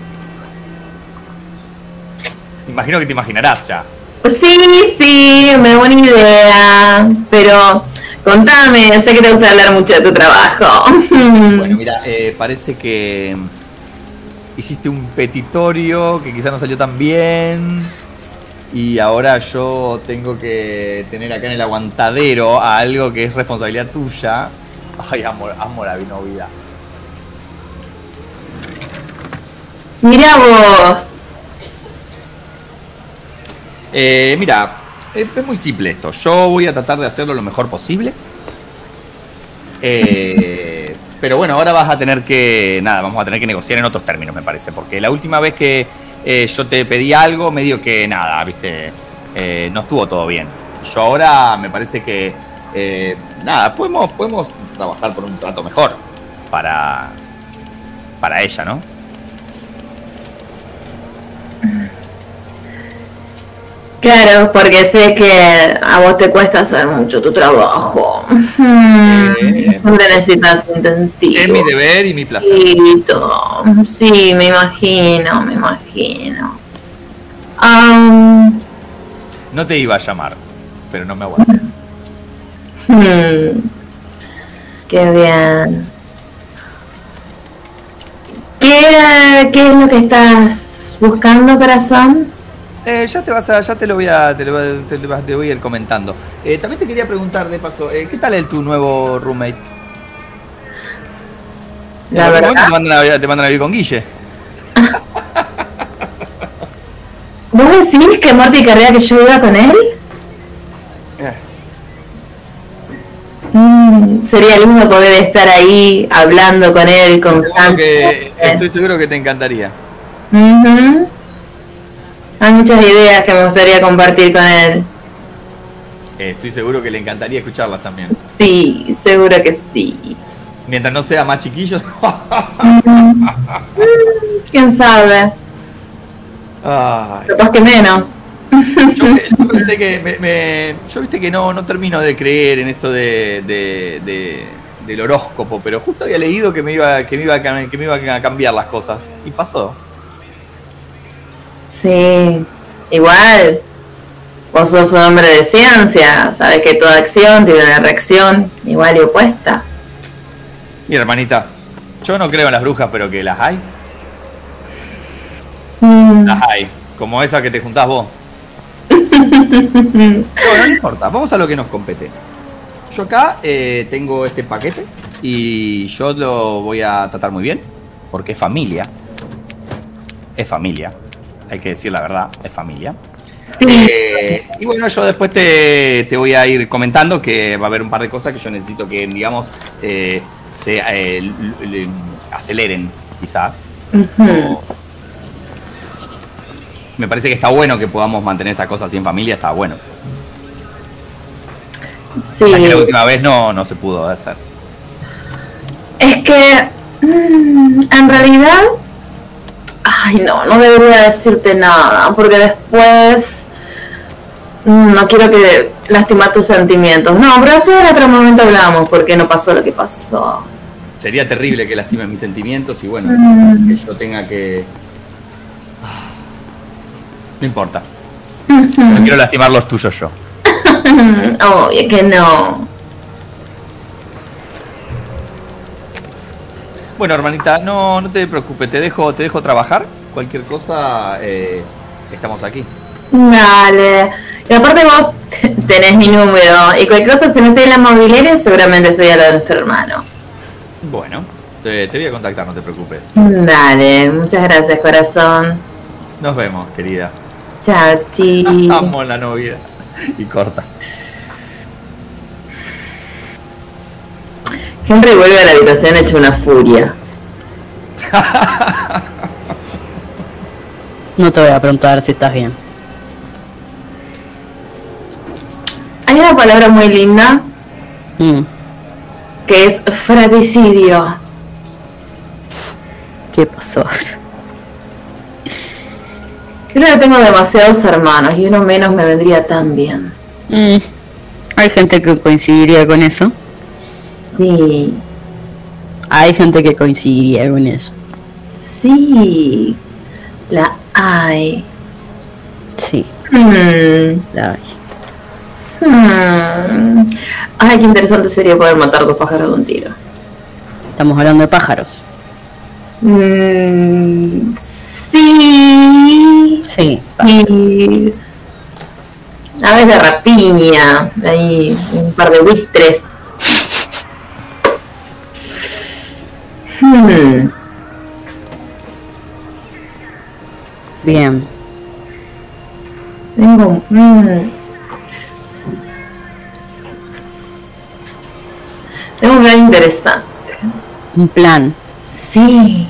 Imagino que te imaginarás ya. Sí, me da buena idea. Pero contame, sé que te gusta hablar mucho de tu trabajo. Bueno, mira, parece que hiciste un petitorio que quizá no salió tan bien. Y ahora yo tengo que tener acá en el aguantadero a algo que es responsabilidad tuya. Ay, amo la vida. Mirá vos. Mira, es muy simple esto. Yo voy a tratar de hacerlo lo mejor posible. Pero bueno, ahora vas a tener que... Nada, vamos a tener que negociar en otros términos, me parece. Porque la última vez que yo te pedí algo, medio que nada, viste, no estuvo todo bien. Yo ahora me parece que... nada, podemos trabajar por un trato mejor para ella, ¿no? Claro, porque sé que a vos te cuesta hacer mucho tu trabajo. Siempre necesitas incentivo. Es mi deber y mi placer. Sí, me imagino. No te iba a llamar, pero no me aguanté. Qué bien. ¿Qué es lo que estás buscando, corazón? Ya te lo voy a te voy a ir comentando. También te quería preguntar de paso, ¿qué tal tu nuevo roommate? La En algún verdad. momento te mandan a vivir con Guille. ¿Vos decís que Morty querría que yo viva con él? Sería lindo poder estar ahí hablando con él constantemente. Estoy seguro que te encantaría. Ujú. Hay muchas ideas que me gustaría compartir con él. Estoy seguro que le encantaría escucharlas también. Sí, seguro que sí. Mientras no sea más chiquillos. ¿Quién sabe? Ay. Capaz que menos. Yo pensé que yo viste que no termino de creer en esto del horóscopo, pero justo había leído que me iba a cambiar las cosas y pasó. Sí, igual. Vos sos un hombre de ciencia, sabes que toda acción tiene una reacción igual y opuesta. Mira, hermanita, yo no creo en las brujas, pero que las hay. Las hay, como esa que te juntás vos. Bueno, no importa, vamos a lo que nos compete. Yo acá tengo este paquete y yo lo voy a tratar muy bien, porque es familia. Es familia, hay que decir la verdad, es familia. Sí. Y bueno, yo después te voy a ir comentando que va a haber un par de cosas que yo necesito que, digamos, se aceleren, quizás. Me parece que está bueno que podamos mantener esta cosa así en familia, está bueno. Sí. Ya que la última vez no se pudo hacer. Es que en realidad, ay, no debería decirte nada, porque después no quiero que lastimar tus sentimientos. No, pero después en otro momento hablamos, porque no pasó lo que pasó. Sería terrible que lastimes mis sentimientos y bueno, que yo tenga que... No importa. No quiero lastimar los tuyos yo. Obvio que no. Bueno, hermanita, no te preocupes, te dejo trabajar. Cualquier cosa, estamos aquí. Dale. Y aparte vos tenés mi número. Y cualquier cosa, si no estoy en la mobiliaria, seguramente soy a la de nuestro hermano. Bueno, te voy a contactar, no te preocupes. Dale, muchas gracias, corazón. Nos vemos, querida. Chao, chi. Amo la novia. Y corta. Henry vuelve a la habitación hecho una furia. No te voy a preguntar si estás bien. Hay una palabra muy linda que es fratricidio. ¿Qué pasó? Creo que tengo demasiados hermanos y uno menos me vendría tan bien. Hay gente que coincidiría con eso. Sí. Hay gente que coincidiría con eso. Sí. La hay. Sí, la hay. Ay, qué interesante sería poder matar dos pájaros de un tiro. Estamos hablando de pájaros. Sí. Sí. Y aves de rapiña. Hay un par de buitres. Bien. Tengo tengo un plan interesante. Un plan. Sí.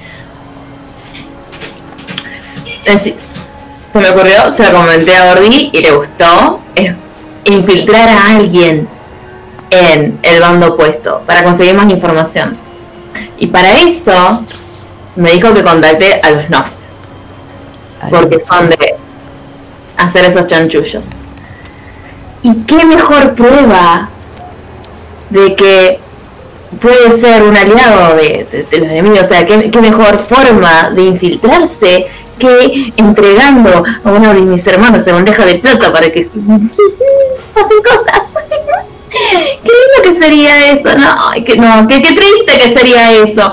Se me ocurrió, se lo comenté a Gordy y le gustó. Es infiltrar a alguien en el bando opuesto para conseguir más información. Y para eso me dijo que contacte a los Snuff, porque son de hacer esos chanchullos. Y qué mejor prueba de que puede ser un aliado de los enemigos. O sea, qué mejor forma de infiltrarse que entregando a uno de mis hermanos en bandeja de plata para que pasen cosas. Qué lindo que sería eso, qué triste que sería eso,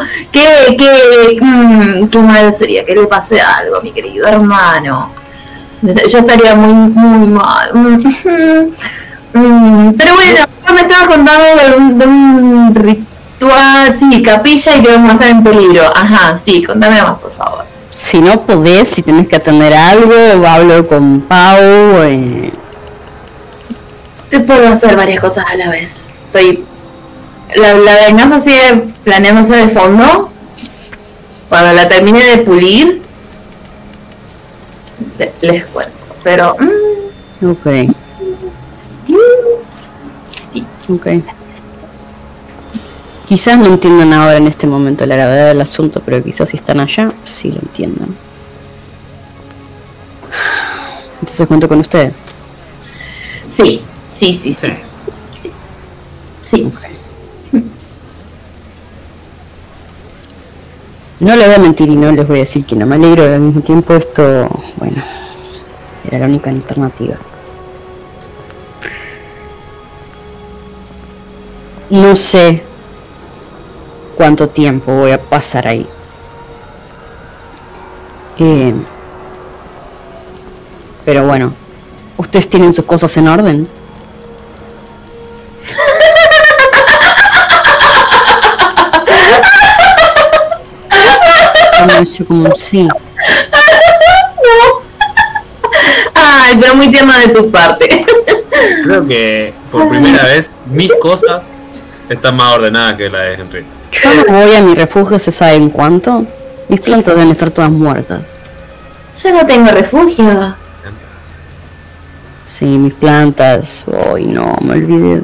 qué mal sería que le pase algo a mi querido hermano. Yo estaría muy mal. Pero bueno, me estaba contando de un ritual, sí, capilla, y que vamos a estar en peligro. Ajá, sí, contame más, por favor. Si no podés, si tenés que atender algo, hablo con Pau. Te puedo hacer varias cosas a la vez. La venganza sigue planeándose de fondo. Cuando la termine de pulir, les cuento. Pero Ok. sí. Ok. Quizás no entiendan ahora en este momento la gravedad del asunto, pero quizás si están allá, sí lo entiendan. Entonces cuento con ustedes. Sí. No les voy a mentir y no les voy a decir que no me alegro, al mismo tiempo esto, bueno, era la única alternativa. No sé cuánto tiempo voy a pasar ahí. Pero bueno, ¿ustedes tienen sus cosas en orden? Como sí. Ay, pero muy tierna de tu parte. Creo que por primera vez mis cosas están más ordenadas que la de Henry. Yo no voy a mi refugio, ¿se sabe en cuánto? Mis plantas deben estar todas muertas. Yo no tengo refugio. Sí, mis plantas. Ay, no, me olvidé de...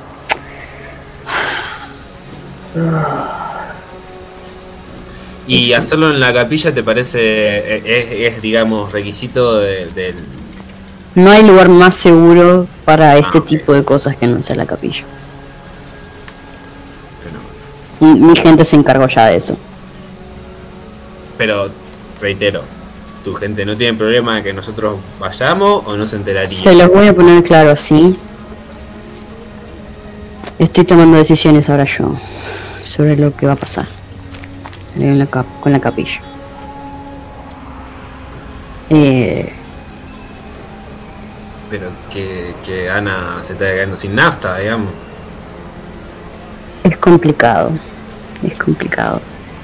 ¿Y hacerlo en la capilla te parece, es digamos, requisito del... No hay lugar más seguro para este tipo de cosas que no sea la capilla. Mi gente se encargó ya de eso. Pero, reitero, ¿tu gente no tiene problema de que nosotros vayamos o no se enteraría? Se los voy a poner claro, sí. Estoy tomando decisiones ahora yo sobre lo que va a pasar con la capilla. Pero que Ana se está quedando sin nafta, digamos. Es complicado. Es complicado.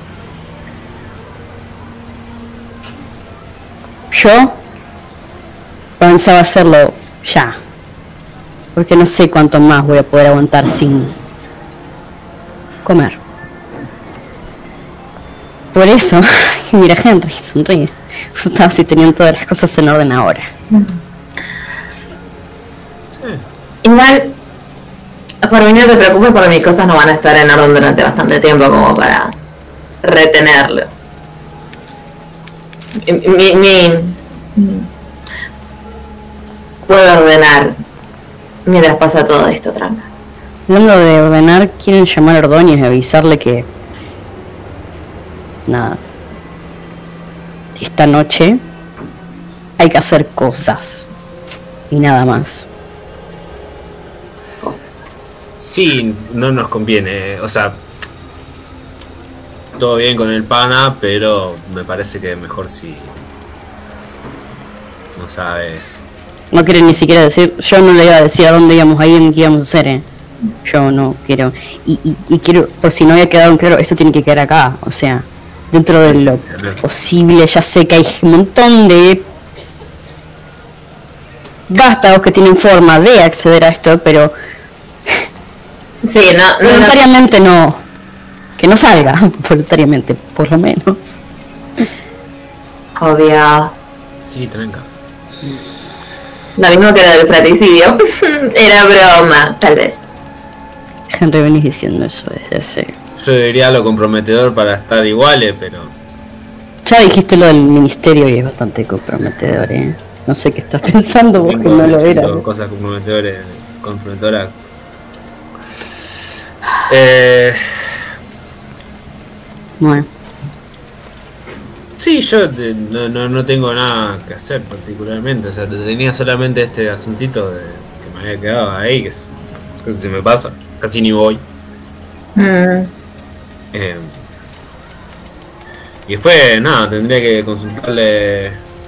Yo pensaba hacerlo ya. Porque no sé cuánto más voy a poder aguantar sin comer. Por eso, mira Henry, sonríe. Preguntaba si tenían todas las cosas en orden ahora. Igual, por mí no te preocupes porque mis cosas no van a estar en orden durante bastante tiempo como para retenerlo. Puedo ordenar mientras pasa todo esto, tranca. Hablando de ordenar, quieren llamar a Ordóñez y avisarle que... Nada. Esta noche hay que hacer cosas. Y nada más. Sí, no nos conviene. O sea, todo bien con el pana, pero me parece que mejor si... No sabe... No quieren ni siquiera decir... Yo no le iba a decir a dónde íbamos a ir ni qué íbamos a hacer, Yo no quiero... Y quiero, por si no había quedado claro, esto tiene que quedar acá. O sea, dentro de lo posible, ya sé que hay un montón de vástagos que tienen forma de acceder a esto, pero sí, no voluntariamente no, que no salga voluntariamente, por lo menos. Obvio. Sí, tranca. Lo mismo que lo del fratricidio. Era broma, tal vez. Henry, venís diciendo eso desde hace... Yo diría lo comprometedor para estar iguales, pero... Ya dijiste lo del ministerio y es bastante comprometedor, No sé qué estás pensando vos, que no lo era. Cosas comprometedoras. Bueno. Sí, yo no tengo nada que hacer particularmente. O sea, tenía solamente este asuntito de que me había quedado ahí, que casi se me pasa. Casi ni voy. Y después, nada, tendría que consultarle...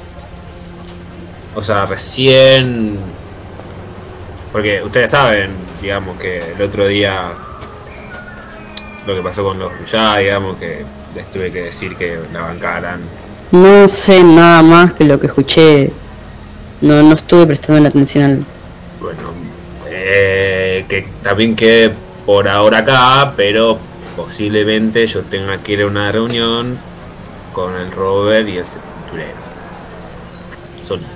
O sea, recién... Porque ustedes saben, digamos, que el otro día... Lo que pasó con los Gruyá, digamos, que les tuve que decir que la bancaran. No sé nada más que lo que escuché. No estuve prestando la atención al... Bueno, que también quede por ahora acá, pero posiblemente yo tenga que ir a una reunión con el Robert y el sepulturero. Solito.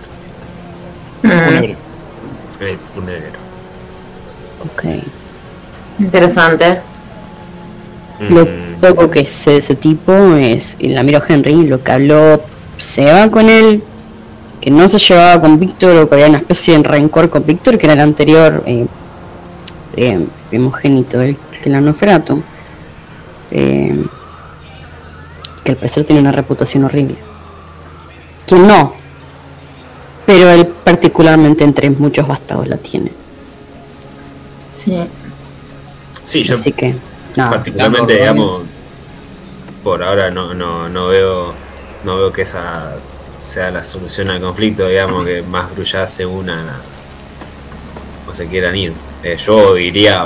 El funerario. Ok. Interesante. Lo poco que sé de ese tipo es el amigo Henry, lo que habló Seba con él, que no se llevaba con Víctor o que había una especie de rencor con Víctor, que era el anterior primogénito del Nosferatu, que al parecer tiene una reputación horrible. Que no, pero él particularmente entre muchos bastardos la tiene. Sí. Sí, yo Así que, nada. particularmente, digamos, por ahora no veo que esa sea la solución al conflicto, digamos, que más Brullá se una o se quieran ir. Yo iría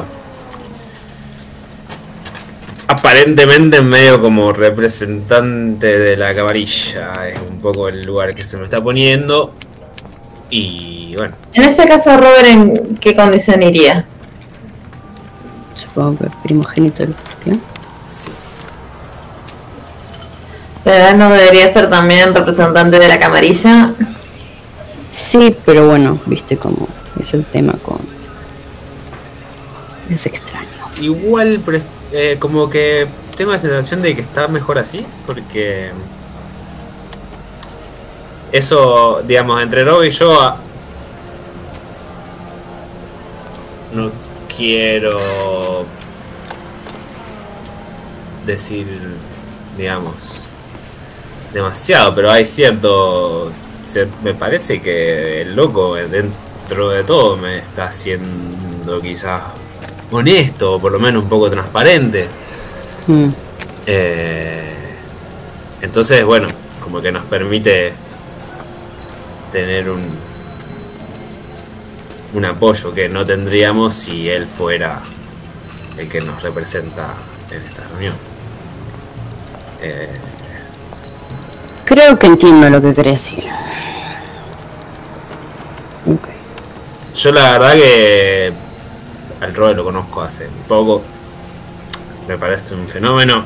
aparentemente en medio como representante de la camarilla, es un poco el lugar que se me está poniendo. Y bueno, En este caso, Robert, ¿en qué condición iría? Supongo que primogénito del clan. sí. ¿Pero no debería ser también representante de la camarilla? Sí, pero bueno, viste cómo es el tema con... Es extraño. Igual como que tengo la sensación de que está mejor así, porque eso, digamos, entre Rob y yo no quiero decir, digamos, demasiado, pero hay me parece que el loco dentro de todo me está haciendo quizás honesto, o por lo menos un poco transparente. Entonces, bueno, como que nos permite tener un apoyo que no tendríamos si él fuera el que nos representa en esta reunión. Creo que entiendo lo que querés decir. Ok. Yo la verdad que al Robert lo conozco hace poco. Me parece un fenómeno.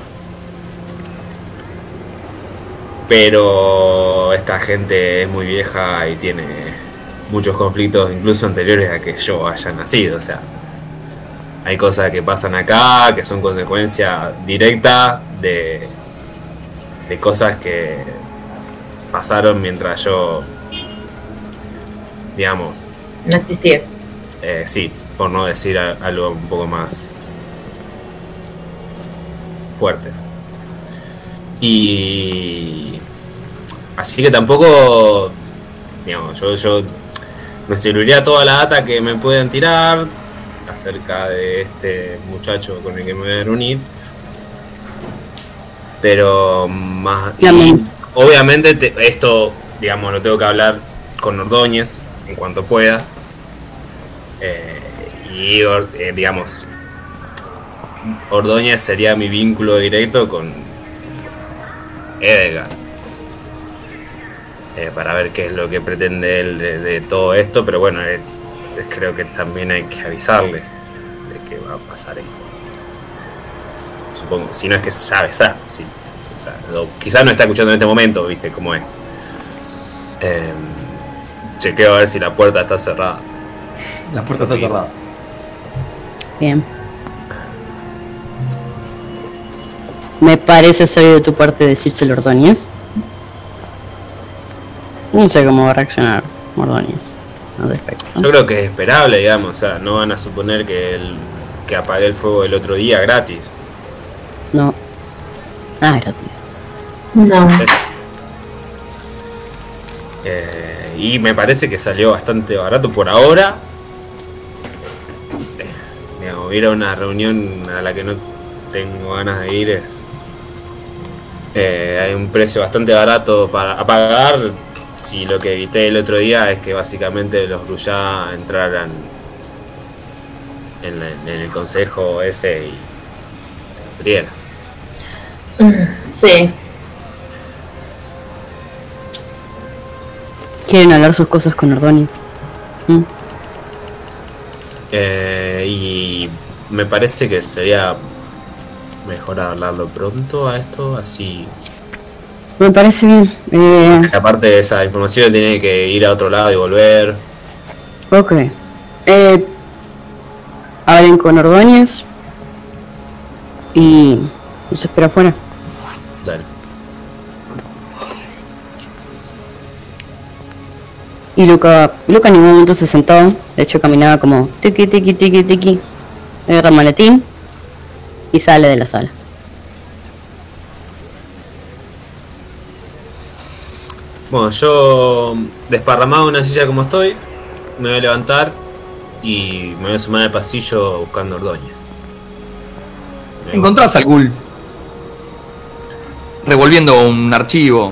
Pero esta gente es muy vieja y tiene muchos conflictos incluso anteriores a que yo haya nacido. O sea, hay cosas que pasan acá que son consecuencia directa de cosas que pasaron mientras yo, digamos, No existías. sí, por no decir algo un poco más fuerte. Y así que tampoco, digamos, yo me serviría toda la data que me pueden tirar acerca de este muchacho con el que me voy a reunir, pero más y obviamente esto, digamos, lo tengo que hablar con Ordóñez en cuanto pueda. Y digamos, Ordóñez sería mi vínculo directo con Edgar, para ver qué es lo que pretende él de todo esto, pero bueno, creo que también hay que avisarle de que va a pasar esto. Supongo, si no es que sabe, sí. O sea, quizás no está escuchando en este momento, viste cómo es. Chequeo a ver si la puerta está cerrada. La puerta está cerrada. Bien. Me parece sabio de tu parte decírselo a Ordóñez. No sé cómo va a reaccionar Ordóñez al respecto. Yo creo que es esperable, digamos. O sea, no van a suponer que apagué el fuego el otro día gratis. No. Ah, gratis. No. Y me parece que salió bastante barato por ahora. Digamos, ir a una reunión a la que no tengo ganas de ir hay un precio bastante barato para pagar. Si lo que evité el otro día es que básicamente los Brullá entraran en el consejo ese y se abriera. Sí. Quieren hablar sus cosas con Ordóñez. Y me parece que sería mejor hablarlo pronto a esto, así. Me parece bien. Aparte de esa información tiene que ir a otro lado y volver. Ok. Hablen con Ordóñez. y los espero afuera. Dale. Y Luca en ningún momento se sentó, de hecho caminaba como tiki tiki tiki tiki, agarra el maletín y sale de la sala. Bueno, yo desparramado en una silla como estoy, me voy a levantar y me voy a sumar al pasillo buscando a Ordóñez. Encontrás al ghoul revolviendo un archivo.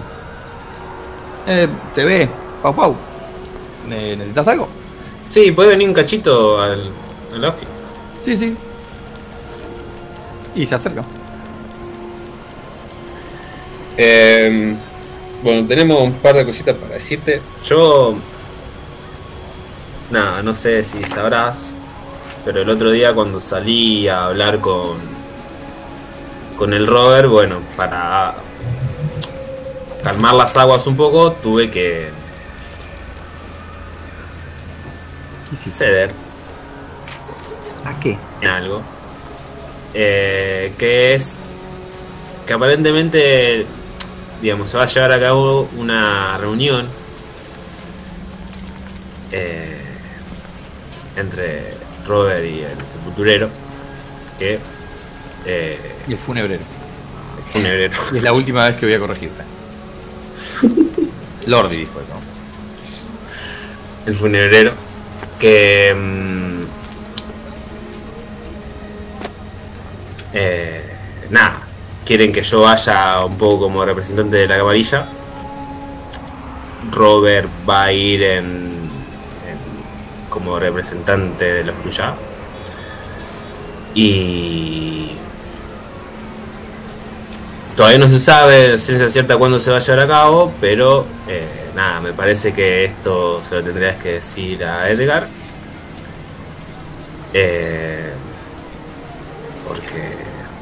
Te ve, Pau Pau. ¿Necesitas algo? Sí, puede venir un cachito al office. Sí, sí. Y se acerca. Bueno, tenemos un par de cositas para decirte. Yo... Nada, no sé si sabrás, pero el otro día cuando salí a hablar con el Robert, bueno, para calmar las aguas un poco, tuve que ceder ¿A qué? en algo. Que es que aparentemente, digamos, se va a llevar a cabo una reunión entre Robert y el sepulturero, que Y el funebrero. el funebrero. Y es la última vez que voy a corregirte. Lordi dijo eso. El funebrero, que nada, quieren que yo vaya un poco como representante de la camarilla. Robert va a ir como representante de los Gruyá. Y todavía no se sabe ciencia cierta cuándo se va a llevar a cabo, pero nada, me parece que esto se lo tendrías que decir a Edgar. Porque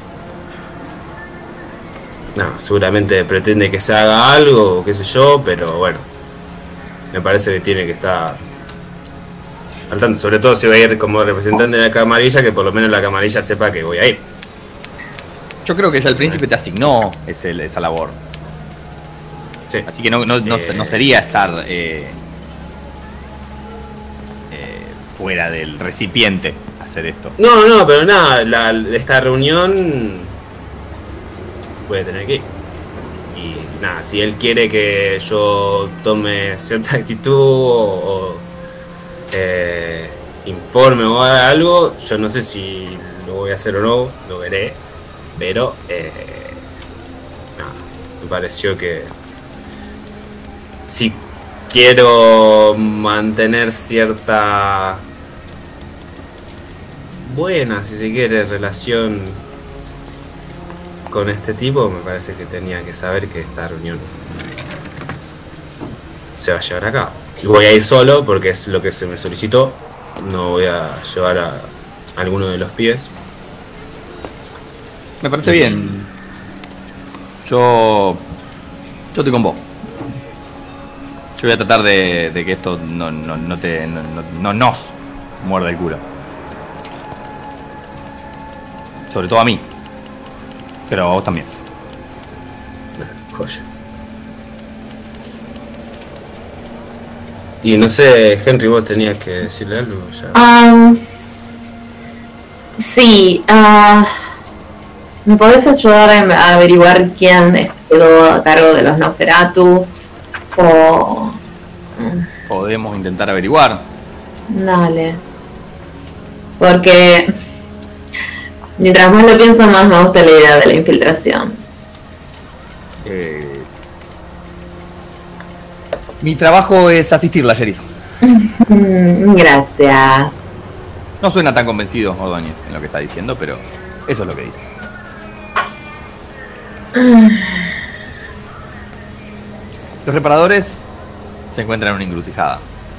no, seguramente pretende que se haga algo, qué sé yo, pero bueno, me parece que tiene que estar al tanto, sobre todo si va a ir como representante de la camarilla, que por lo menos la camarilla sepa que voy a ir. Yo creo que ya el príncipe te asignó esa labor. Sí. Así que no sería estar fuera del recipiente hacer esto. No, pero nada, esta reunión voy a tener que ir. Y nada, si él quiere que yo tome cierta actitud o informe o haga algo, yo no sé si lo voy a hacer o no, lo veré. Pero nada, me pareció que si quiero mantener cierta buena, si se quiere, relación con este tipo, me parece que tenía que saber que esta reunión se va a llevar a cabo. Y voy a ir solo porque es lo que se me solicitó. No voy a llevar a alguno de los pibes. Me parece bien. Yo estoy con vos. Yo voy a tratar de que esto no nos muerda el culo. Sobre todo a mí. Pero a vos también. Joya. Y no sé, Henry, vos tenías que decirle algo ya. Sí, ¿me podés ayudar a averiguar quién quedó a cargo de los Nosferatu? O... Podemos intentar averiguar. Dale. Porque mientras más lo pienso, más me gusta la idea de la infiltración. Mi trabajo es asistirla, sheriff. Gracias. No suena tan convencido Ordóñez en lo que está diciendo, pero eso es lo que dice. Los reparadores se encuentran en una encrucijada.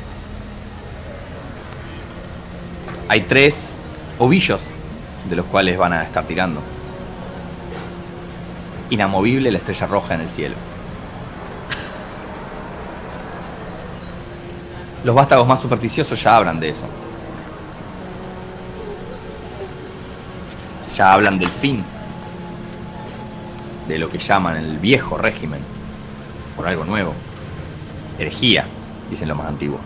Hay 3 ovillos de los cuales van a estar tirando. Inamovible la estrella roja en el cielo. Los vástagos más supersticiosos ya hablan de eso. Ya hablan del fin de lo que llaman el viejo régimen por algo nuevo. Herejía, dicen los más antiguos.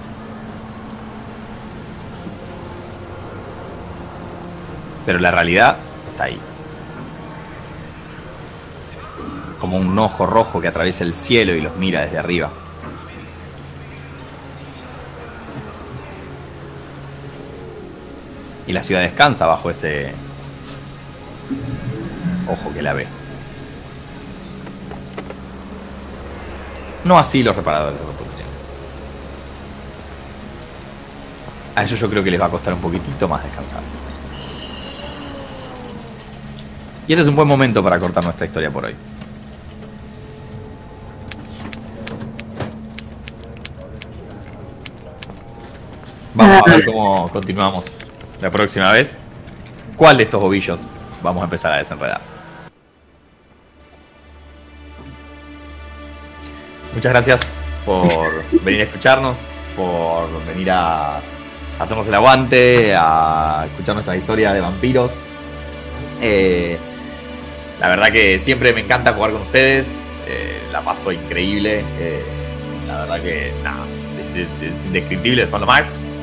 Pero la realidad está ahí. Como un ojo rojo que atraviesa el cielo y los mira desde arriba. Y la ciudad descansa bajo ese ojo que la ve. No así los reparadores de reputaciones. A ellos yo creo que les va a costar un poquitito más descansar. Y este es un buen momento para cortar nuestra historia por hoy. Vamos a ver cómo continuamos la próxima vez. ¿Cuál de estos ovillos vamos a empezar a desenredar? Muchas gracias por venir a escucharnos, por venir a hacernos el aguante, a escuchar nuestras historias de vampiros. La verdad que siempre me encanta jugar con ustedes, la paso increíble. La verdad que nada, es indescriptible, son lo más.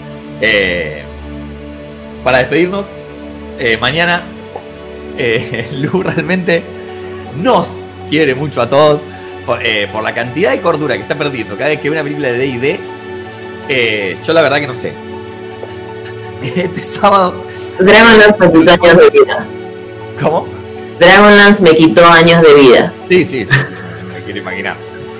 Para despedirnos, mañana Lu realmente nos quiere mucho a todos por la cantidad de cordura que está perdiendo cada vez que ve una película de D&D. Yo la verdad que no sé. Este sábado Dragonlance me quitó años de vida. ¿Cómo? Dragonlance me quitó años de vida. Sí, me quiero imaginar.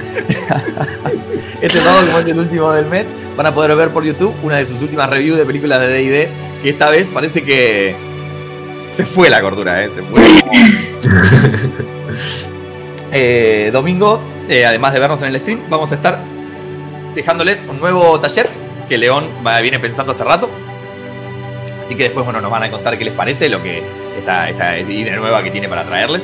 Este sábado, como es el último del mes, van a poder ver por YouTube una de sus últimas reviews de películas de D&D, que esta vez parece que se fue la cordura, se fue. Domingo, además de vernos en el stream, vamos a estar dejándoles un nuevo taller que León viene pensando hace rato. Así que después, bueno, nos van a contar qué les parece, lo que esta idea nueva que tiene para traerles.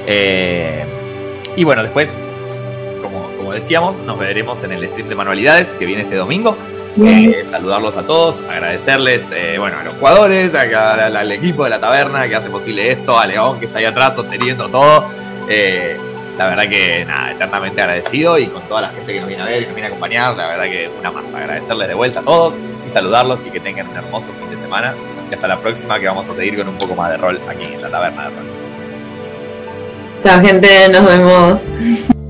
Y bueno, después, como decíamos, nos veremos en el stream de manualidades que viene este domingo. Saludarlos a todos, agradecerles bueno, a los jugadores, al equipo de la taberna que hace posible esto, a León que está ahí atrás sosteniendo todo. La verdad que nada, eternamente agradecido, y con toda la gente que nos viene a ver y nos viene a acompañar, la verdad que una más, agradecerles de vuelta a todos y saludarlos y que tengan un hermoso fin de semana. Así que hasta la próxima, que vamos a seguir con un poco más de rol aquí en la taberna de rol. Chao gente, nos vemos.